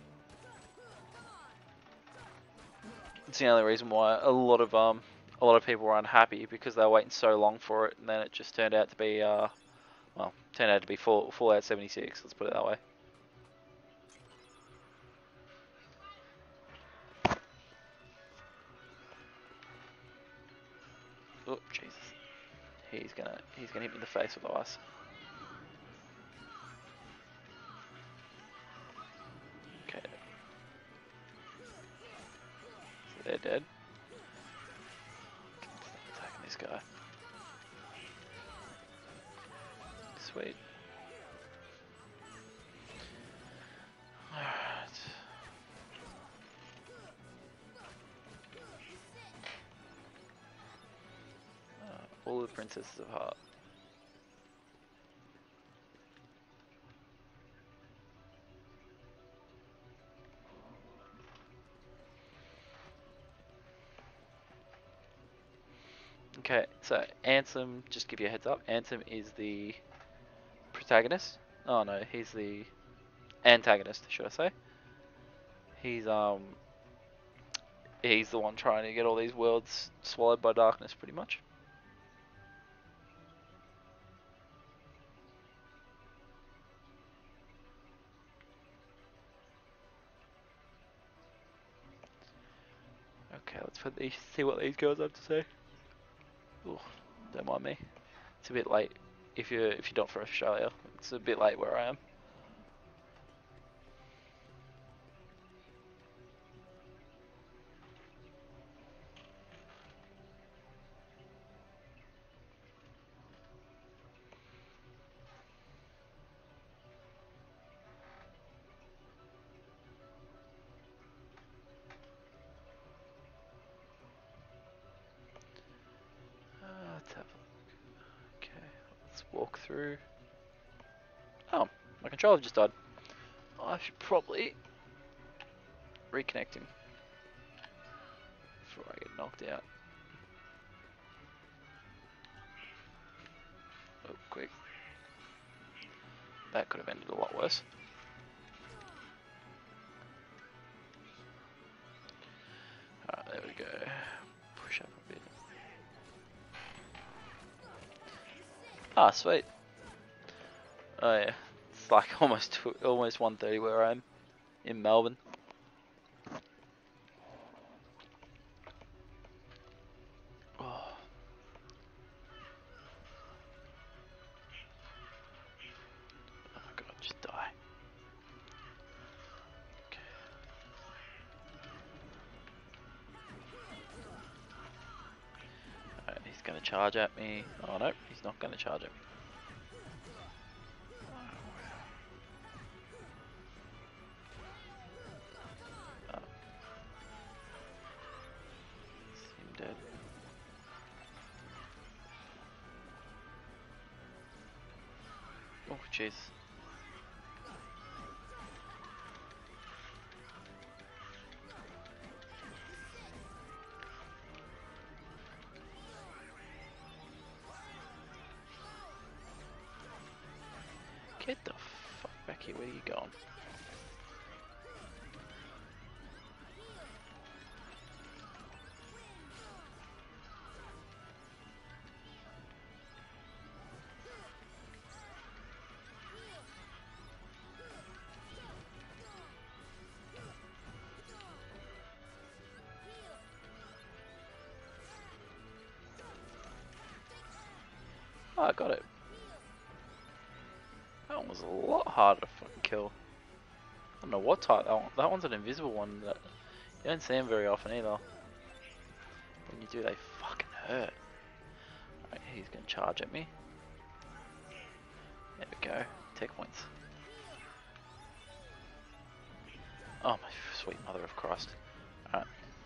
It's the only reason why a lot of people were unhappy, because they were waiting so long for it, and then it just turned out to be Fallout 76. Let's put it that way. Oh Jesus! He's gonna hit me in the face with ice. Okay. So they're dead. Attacking this guy. Sweet. Alright. All the Princesses of Heart. Okay, so Ansem, just give you a heads up, Ansem is the protagonist. Oh no, he's the antagonist, should I say. He's the one trying to get all these worlds swallowed by darkness, pretty much. Okay, let's see what these girls have to say. Ooh, don't mind me. It's a bit late if you're not for Australia. It's a bit late where I am. Let's have a look. Okay, let's walk through. Oh, my controller just died. I should probably reconnect him before I get knocked out. Oh, quick. That could have ended a lot worse. Alright, there we go. Push up a bit. Ah, sweet. Oh yeah, it's like almost 1:30 where I am in Melbourne. Oh. Oh my god, just die. Okay. Alright, he's gonna charge at me. Oh no, he's not gonna charge at me. Oh. Is him dead? Oh jeez. Get the fuck back here, where are you going? Oh, I got it. That one was a lot harder to fucking kill. I don't know what type that one's an invisible one that you don't see them very often either. When you do, they fucking hurt. Right, he's gonna charge at me. There we go. Tech points. Oh my sweet mother of Christ. Alright.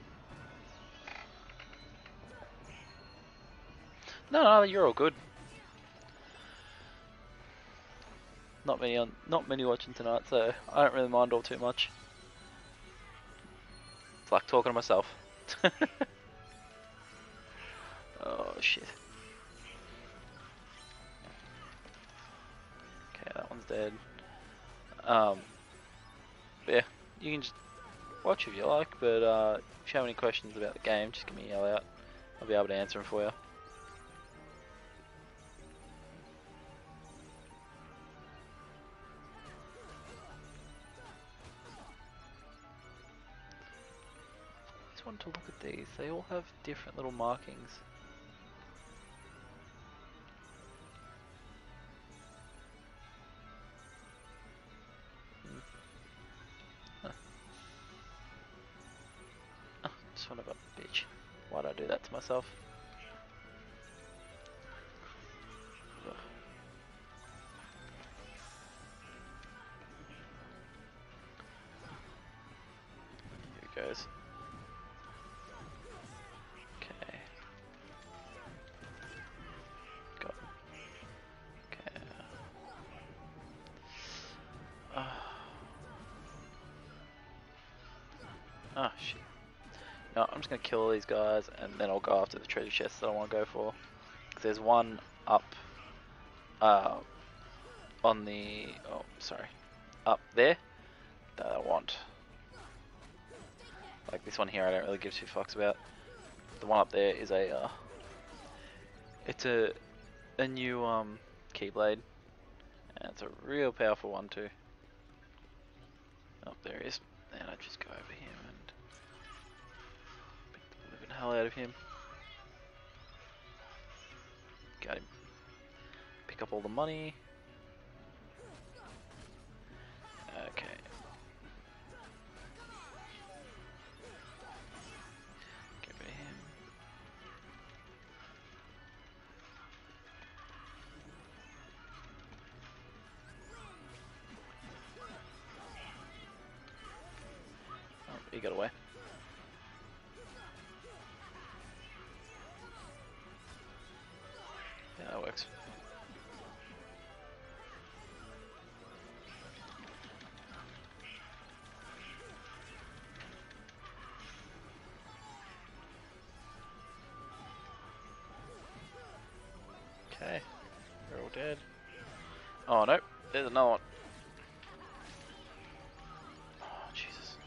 No, you're all good. Not many watching tonight, so I don't really mind all too much. It's like talking to myself. Oh shit. Okay, that one's dead. Yeah, you can just watch if you like, but if you have any questions about the game, just give me a yell out. I'll be able to answer them for you. I just want to look at these. They all have different little markings. Son of a bitch. Why'd I do that to myself? Ugh. Here it goes. Okay. Got. Okay. Oh shit. No, I'm just gonna kill all these guys and then I'll go after the treasure chests that I want to go for. 'Cause there's one up on the, oh sorry, up there that I want. Like this one here I don't really give two fucks about. The one up there is a it's a new Keyblade, and it's a real powerful one too. Oh, there he is. And I just go over him and beat the living hell out of him. Got him. Pick up all the money. Okay. Get rid of him. Oh, he got away. Yeah, that works. Okay, they're all dead. Oh no, there's another one. Oh, Jesus.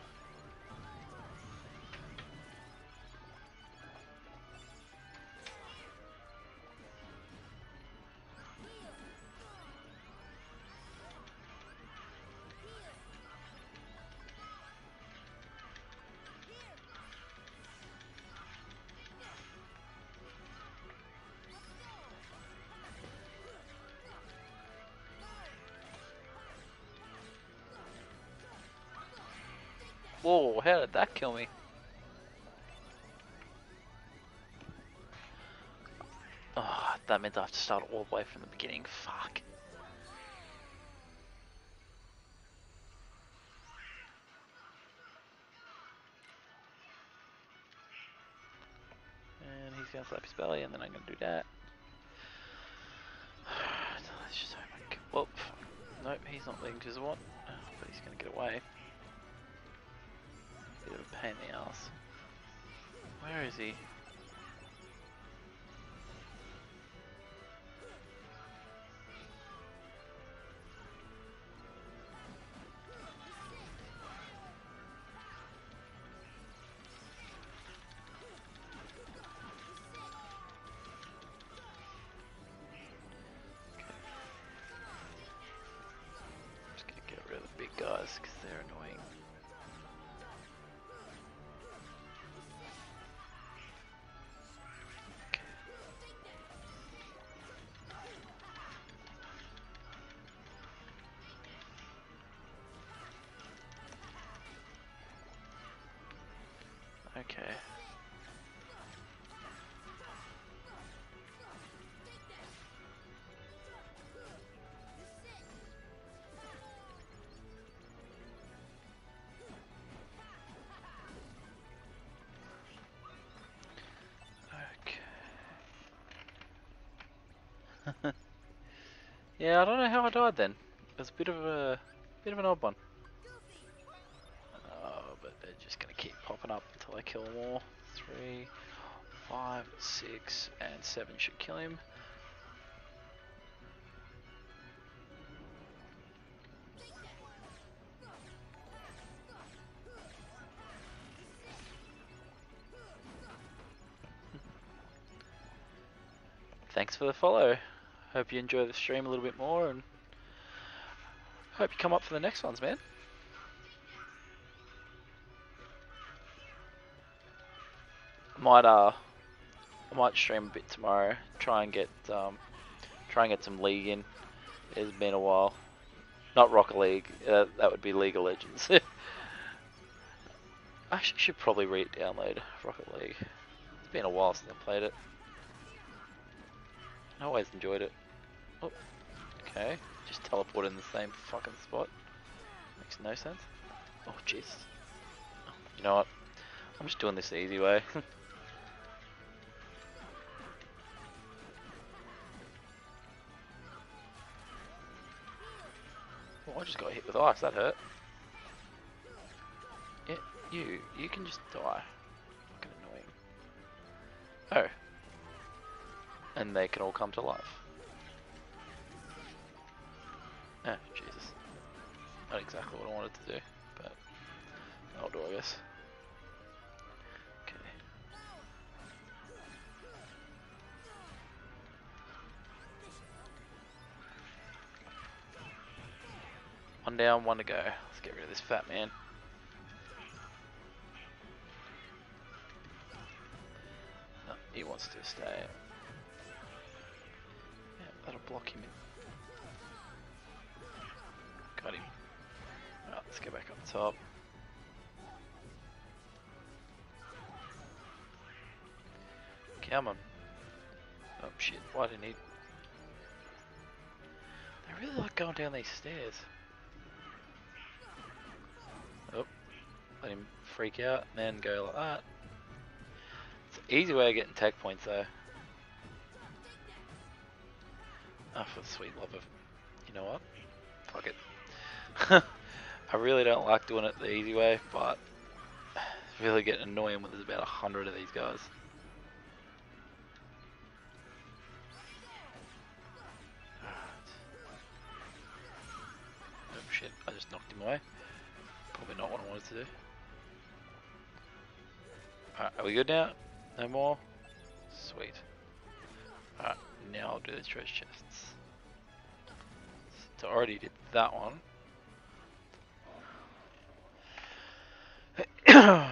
Whoa, how did that kill me? Oh, that means I have to start all the way from the beginning. Fuck. And he's gonna slap his belly, and then I'm gonna do that. Let's just hope I can. Whoop. Nope, he's not being visible, but he's gonna get away. Bit of a pain in the ass. Where is he? Just gonna get rid of the big guys because they're annoying. Okay. Okay. Yeah, I don't know how I died then. It was a bit of an odd one. Oh, but they're just gonna keep popping up until I kill them all. 3, 5, 6, and 7 should kill him. Thanks for the follow. Hope you enjoy the stream a little bit more, and hope you come up for the next ones, man. I might stream a bit tomorrow. Try and get some League in. It's been a while. Not Rocket League. That would be League of Legends. I actually should probably re-download Rocket League. It's been a while since I played it. I always enjoyed it. Oh, okay. Just teleport in the same fucking spot. Makes no sense. Oh, jeez. You know what? I'm just doing this the easy way. Oh, I just got hit with ice. That hurt. Yeah, you can just die. Fucking annoying. Oh. And they can all come to life. Oh, Jesus. Not exactly what I wanted to do, but I'll do, I guess. Okay. One down, one to go. Let's get rid of this fat man. Oh, he wants to stay. Yeah, that'll block him in. Got him. Right, let's go back up top. Come on. Oh shit, why didn't he? They really like going down these stairs. Oh, let him freak out and then go like that. It's an easy way of getting tech points though. Oh, for the sweet love of... You know what? Fuck it. I really don't like doing it the easy way, but it's really getting annoying when there's about 100 of these guys. Oh shit, I just knocked him away. Probably not what I wanted to do. Alright, are we good now? No more? Sweet. Alright, now I'll do the treasure chests. So I already did that one. I'll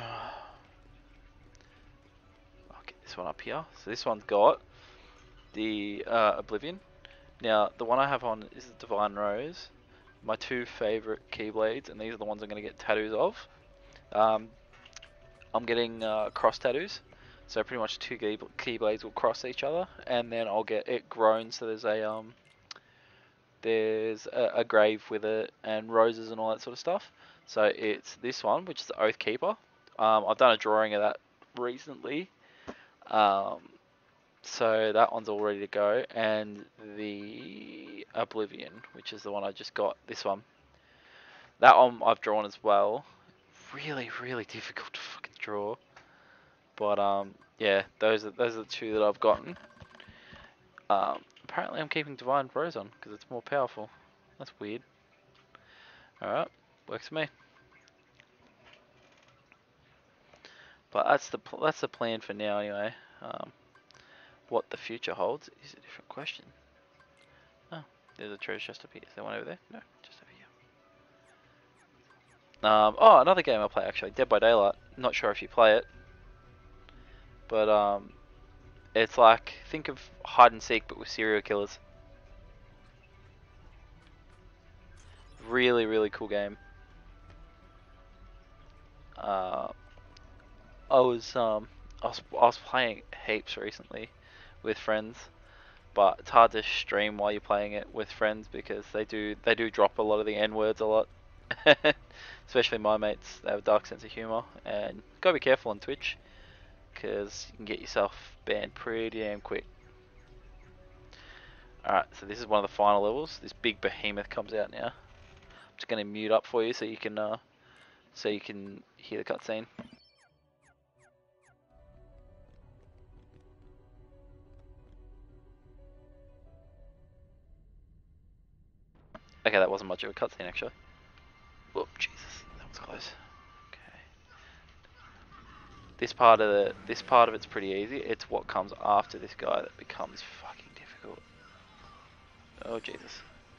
get this one up here. So this one's got the Oblivion. Now the one I have on is the Divine Rose. My two favourite Keyblades, and these are the ones I'm going to get tattoos of. I'm getting cross tattoos. So pretty much two Keyblades will cross each other, and then I'll get it grown so there's a grave with it and roses and all that sort of stuff. So it's this one, which is the Oath Keeper. I've done a drawing of that recently. So that one's all ready to go. And the Oblivion, which is the one I just got, this one. That one I've drawn as well. Really, really difficult to fucking draw. But yeah, those are the two that I've gotten. Apparently I'm keeping Divine Rose on because it's more powerful. That's weird. Alright, works for me. But that's the plan for now anyway. What the future holds is a different question. Oh, there's a treasure chest up here. Is there one over there? No, just over here. Oh, another game I play actually, Dead by Daylight. Not sure if you play it. But it's like, think of hide and seek but with serial killers. Really, really cool game. I was playing heaps recently with friends, but it's hard to stream while you're playing it with friends because they do drop a lot of the N words a lot. Especially my mates, they have a dark sense of humor, and gotta be careful on Twitch because you can get yourself banned pretty damn quick. Alright, so this is one of the final levels. This big behemoth comes out now. I'm just gonna mute up for you so you can hear the cutscene. Okay, that wasn't much of a cutscene actually. Whoop, Jesus, that was close. Okay. This part of it's pretty easy. It's what comes after this guy that becomes fucking difficult. Oh Jesus.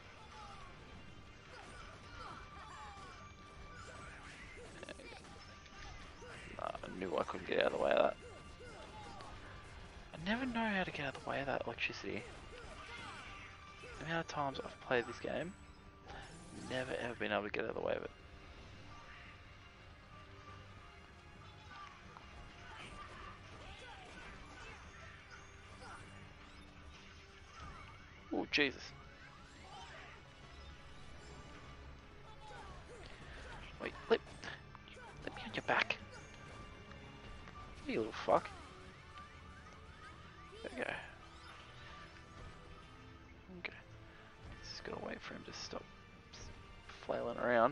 I knew I couldn't get out of the way of that. I never know how to get out of the way of that electricity. The amount of times I've played this game, never ever been able to get out of the way of it. Jesus. Wait, let me on your back. You little fuck. There we go. Okay. Just gotta wait for him to stop flailing around.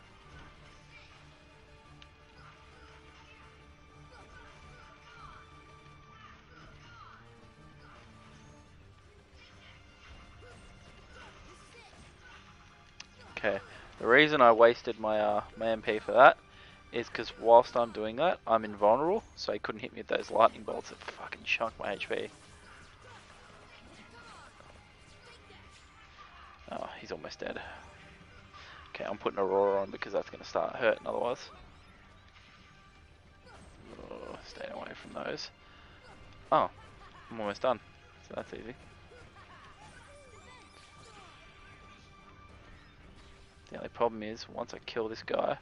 Okay, the reason I wasted my my MP for that is because whilst I'm doing that, I'm invulnerable, so he couldn't hit me with those lightning bolts that fucking chunk my HP. Oh, he's almost dead. Okay, I'm putting Aurora on because that's going to start hurting otherwise. Oh, staying away from those. Oh, I'm almost done, so that's easy. The only problem is, once I kill this guy...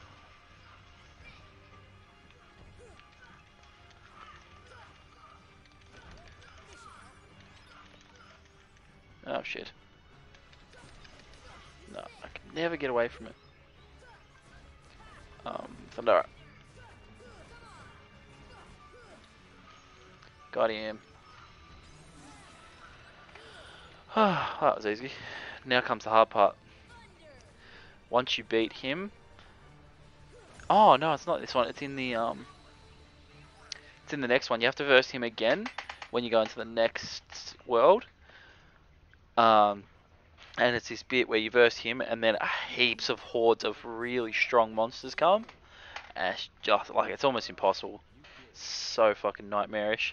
Oh shit. No, I can never get away from it. Thundera. Got him. That was easy. Now comes the hard part. Once you beat him... Oh no, it's not this one, it's in the next one. You have to verse him again when you go into the next world. And it's this bit where you verse him and then heaps of hordes of really strong monsters come. And it's just like, it's almost impossible. So fucking nightmarish.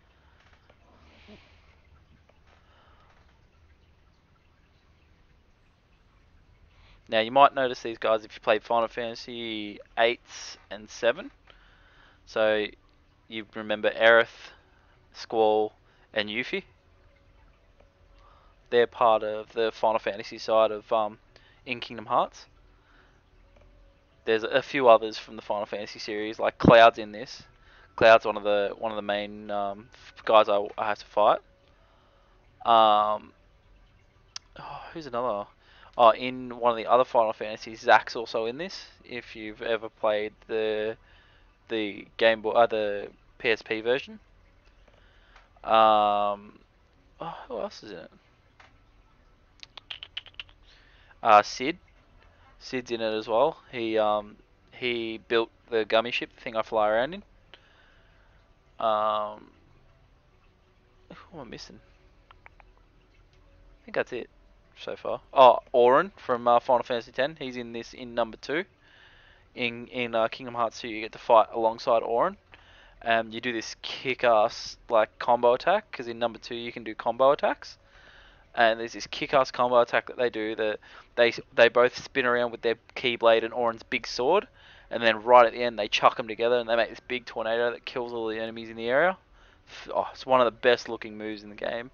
Now you might notice these guys if you played Final Fantasy 8 and 7. So you remember Aerith, Squall and Yuffie. They're part of the Final Fantasy side of in Kingdom Hearts. There's a few others from the Final Fantasy series, like Cloud's in this. Cloud's one of the main guys I have to fight. Who's another? Oh, in one of the other Final Fantasies, Zack's also in this. If you've ever played the Game Boy, the PSP version. Oh, who else is in it? Sid. Sid's in it as well. He built the gummy ship, the thing I fly around in. Who am I missing? I think that's it so far. Oh, Auron from Final Fantasy X. He's in this in number 2. In Kingdom Hearts 2, you get to fight alongside Auron. You do this kick-ass like combo attack, because in number 2 you can do combo attacks. And there's this kick-ass combo attack that they do that they both spin around with their Keyblade and Auron's big sword, and then right at the end they chuck them together and they make this big tornado that kills all the enemies in the area. Oh, it's one of the best looking moves in the game.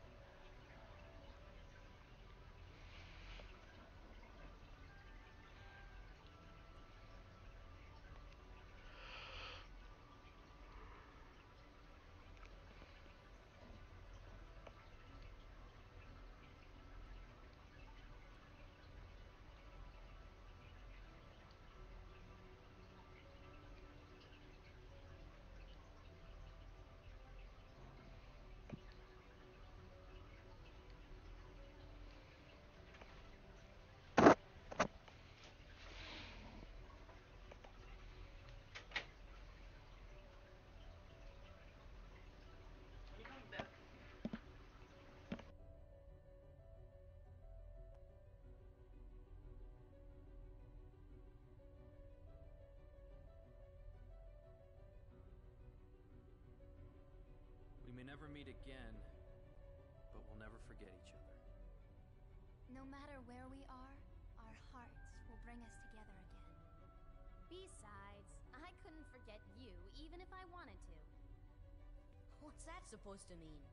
We may never meet again, but we'll never forget each other. No matter where we are, our hearts will bring us together again. Besides, I couldn't forget you even if I wanted to. What's that supposed to mean?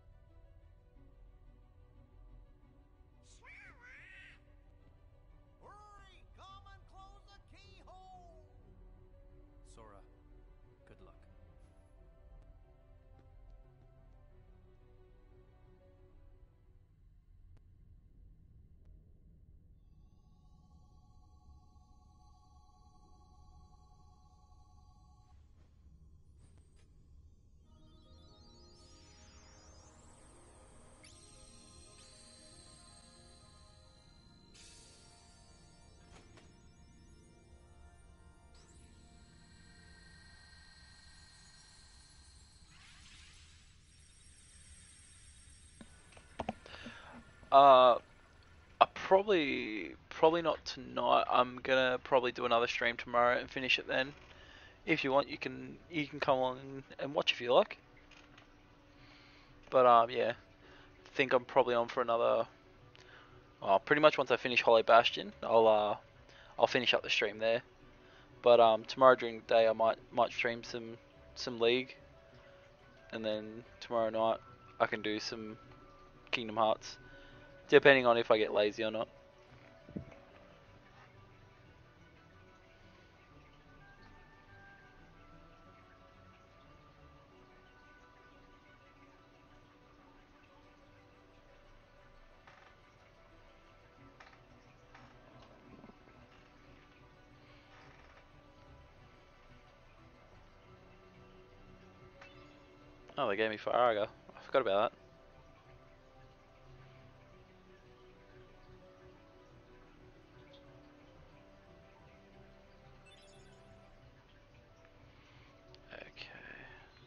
Hurry! Come and close the keyhole! Sora, good luck. I probably not tonight. I'm gonna probably do another stream tomorrow and finish it then. If you want, you can come on and watch if you like. But yeah, think I'm probably on for another. Pretty much once I finish Hollow Bastion, I'll finish up the stream there. But tomorrow during the day I might stream some League, and then tomorrow night I can do some Kingdom Hearts, depending on if I get lazy or not. Oh, they gave me Faraga. I forgot about that. Okay.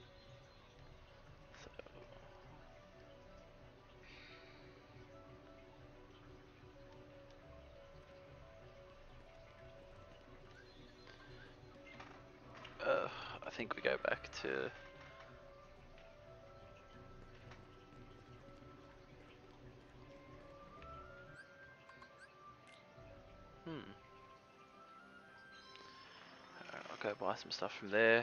I think we go back to. Alright, I'll go buy some stuff from there.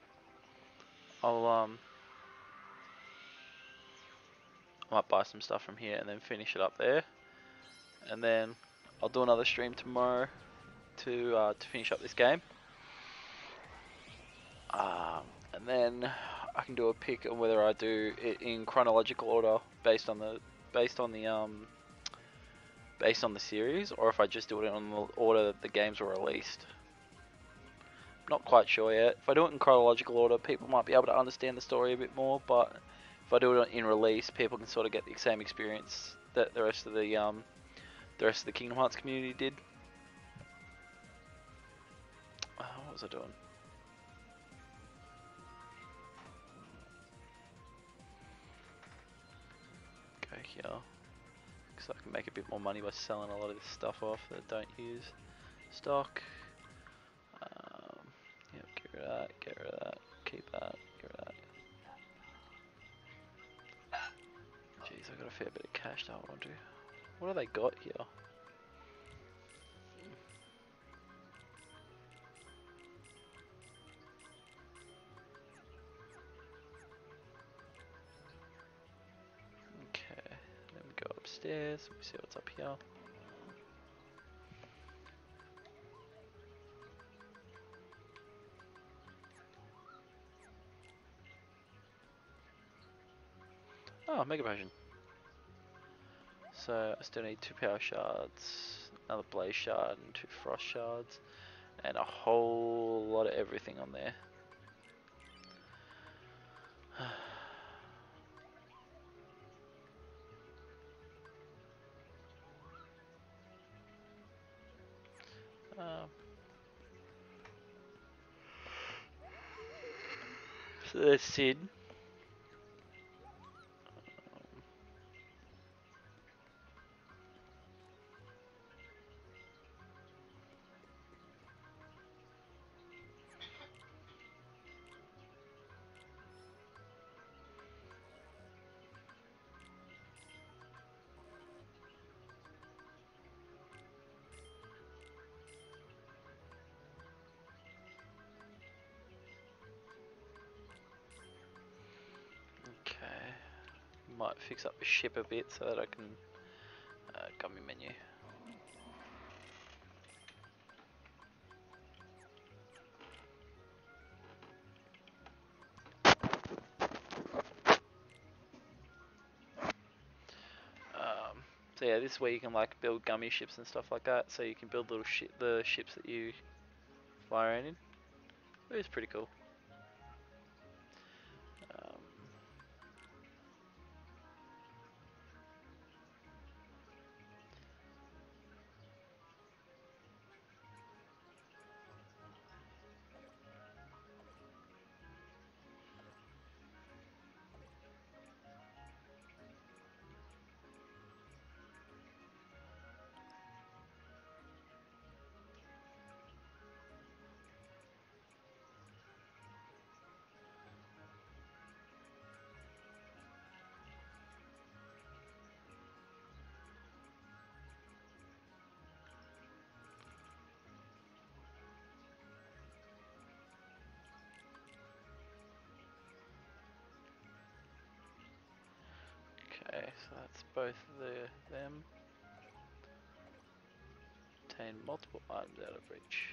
I might buy some stuff from here and then finish it up there, and then I'll do another stream tomorrow to finish up this game. And then I can do a pick on whether I do it in chronological order based on the series, or if I just do it on the order that the games were released. Not quite sure yet. If I do it in chronological order, people might be able to understand the story a bit more, but if I do it in release, people can sort of get the same experience that the rest of the Kingdom Hearts community did. What was I doing? Go here, because I can make a bit more money by selling a lot of this stuff off that I don't use. Stock. Yep, get rid of that, get rid of that, keep that, get rid of that. Jeez, I got a fair bit of cash that I want to. What have they got here? Okay, let me go upstairs, let me see what's up here. Oh, Mega Potion. So I still need 2 Power Shards, another Blaze Shard and 2 Frost Shards, and a whole lot of everything on there. So there's Sid. Okay, might fix up the ship a bit so that I can gummy menu. So yeah, this is where you can like build gummy ships and stuff like that. So you can build little the ships that you fly around in. It's pretty cool. That's both them. Obtain multiple items out of reach.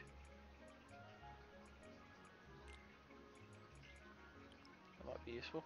That might be useful.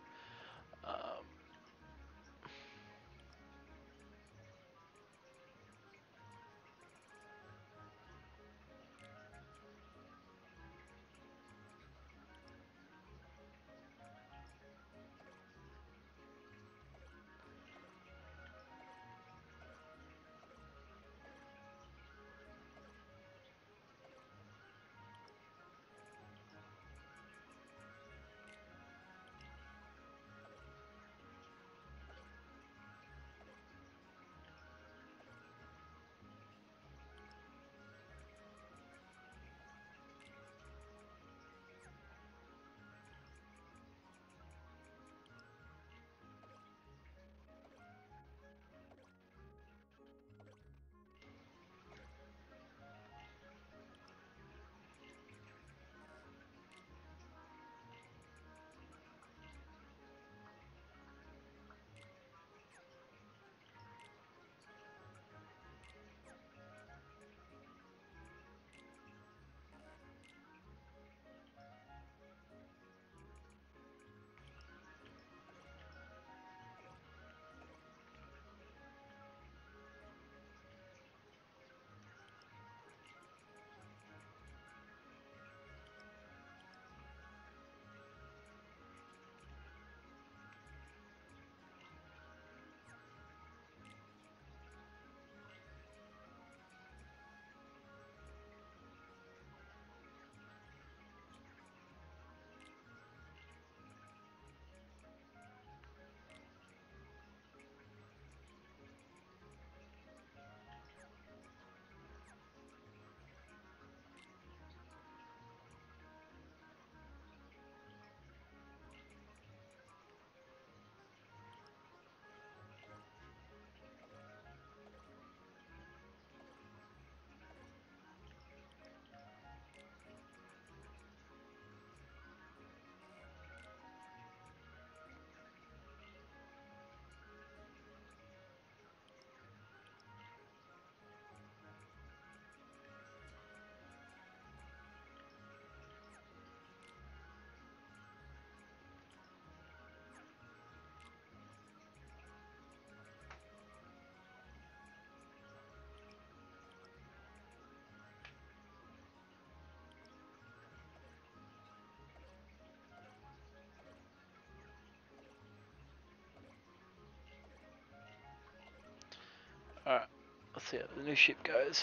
Alright, let's see how the new ship goes.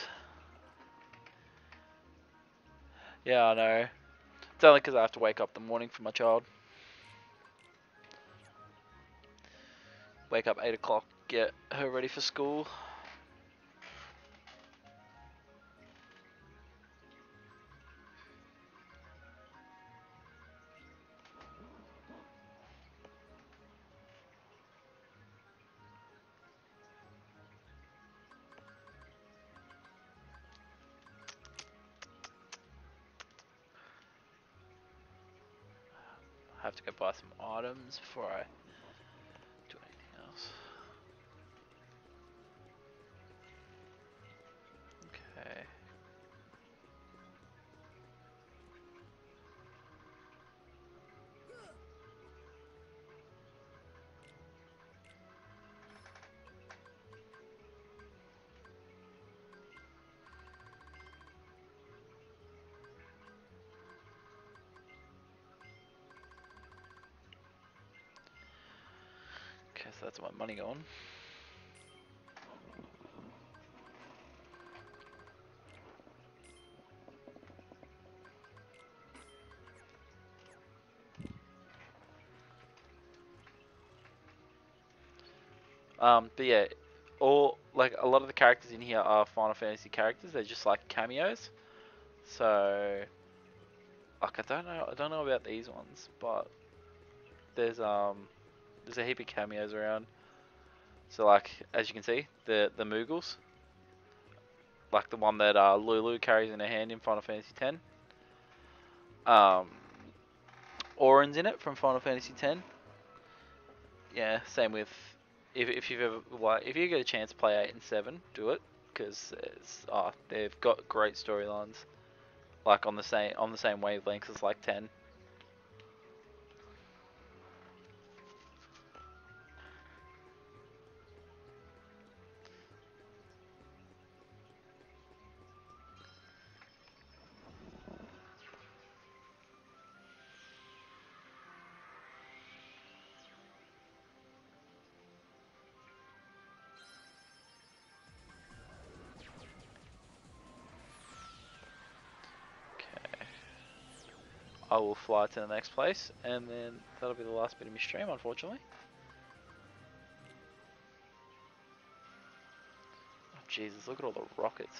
Yeah, I know. It's only because I have to wake up in the morning for my child. Wake up 8 o'clock, get her ready for school. I have to go buy some items before I do anything else. Okay. Okay, so that's my money gone. But yeah, all like a lot of the characters in here are Final Fantasy characters. They're just like cameos. So, like I don't know about these ones, but there's a heap of cameos around. So like as you can see, the Moogles, like the one that Lulu carries in her hand in Final Fantasy X. Auron's in it from Final Fantasy X. Yeah, same with if you've ever if you get a chance to play 8 and 7, do it, because they've got great storylines, like on the same wavelength as like 10. I will fly to the next place, and then that'll be the last bit of my stream, unfortunately. Oh, Jesus, look at all the rockets.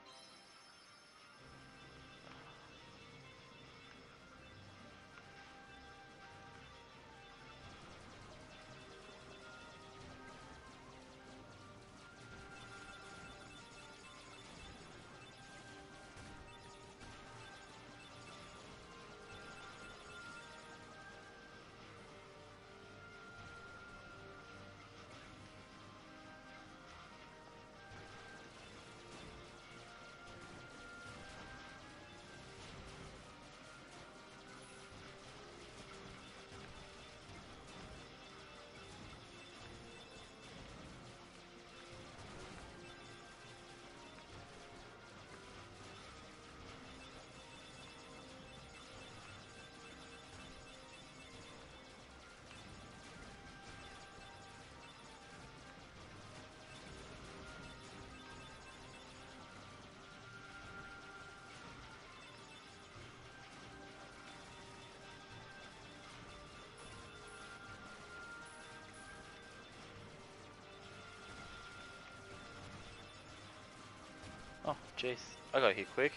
Oh, jeez. I got here quick.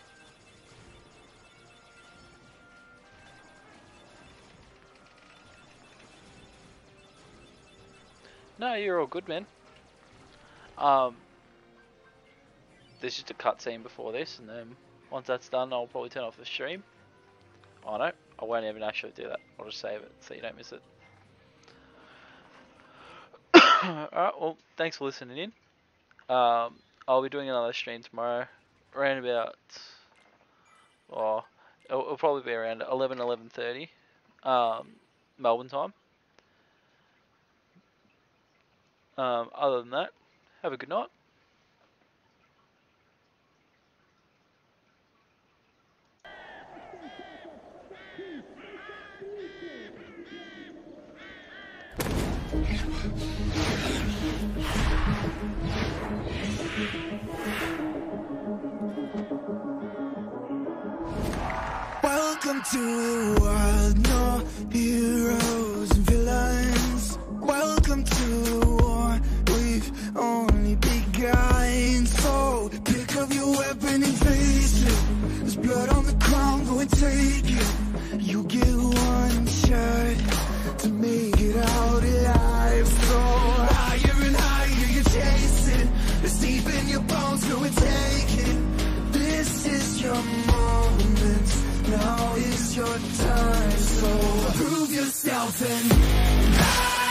No, you're all good, man. There's just a cutscene before this, and then once that's done, I'll probably turn off the stream. Oh no, I won't even actually do that. I'll just save it so you don't miss it. Alright, well, thanks for listening in. I'll be doing another stream tomorrow, around about, it'll probably be around 11:30, Melbourne time. Other than that, have a good night. Welcome to a world, no heroes and villains. Welcome to a war we've only begun. So pick up your weapon and face it. There's blood on the ground, go and take it. You get one shot to make it out alive. So higher and higher you're chasing. It's deep in your bones, go and take it. This is your moment. Now is your time, so prove yourself and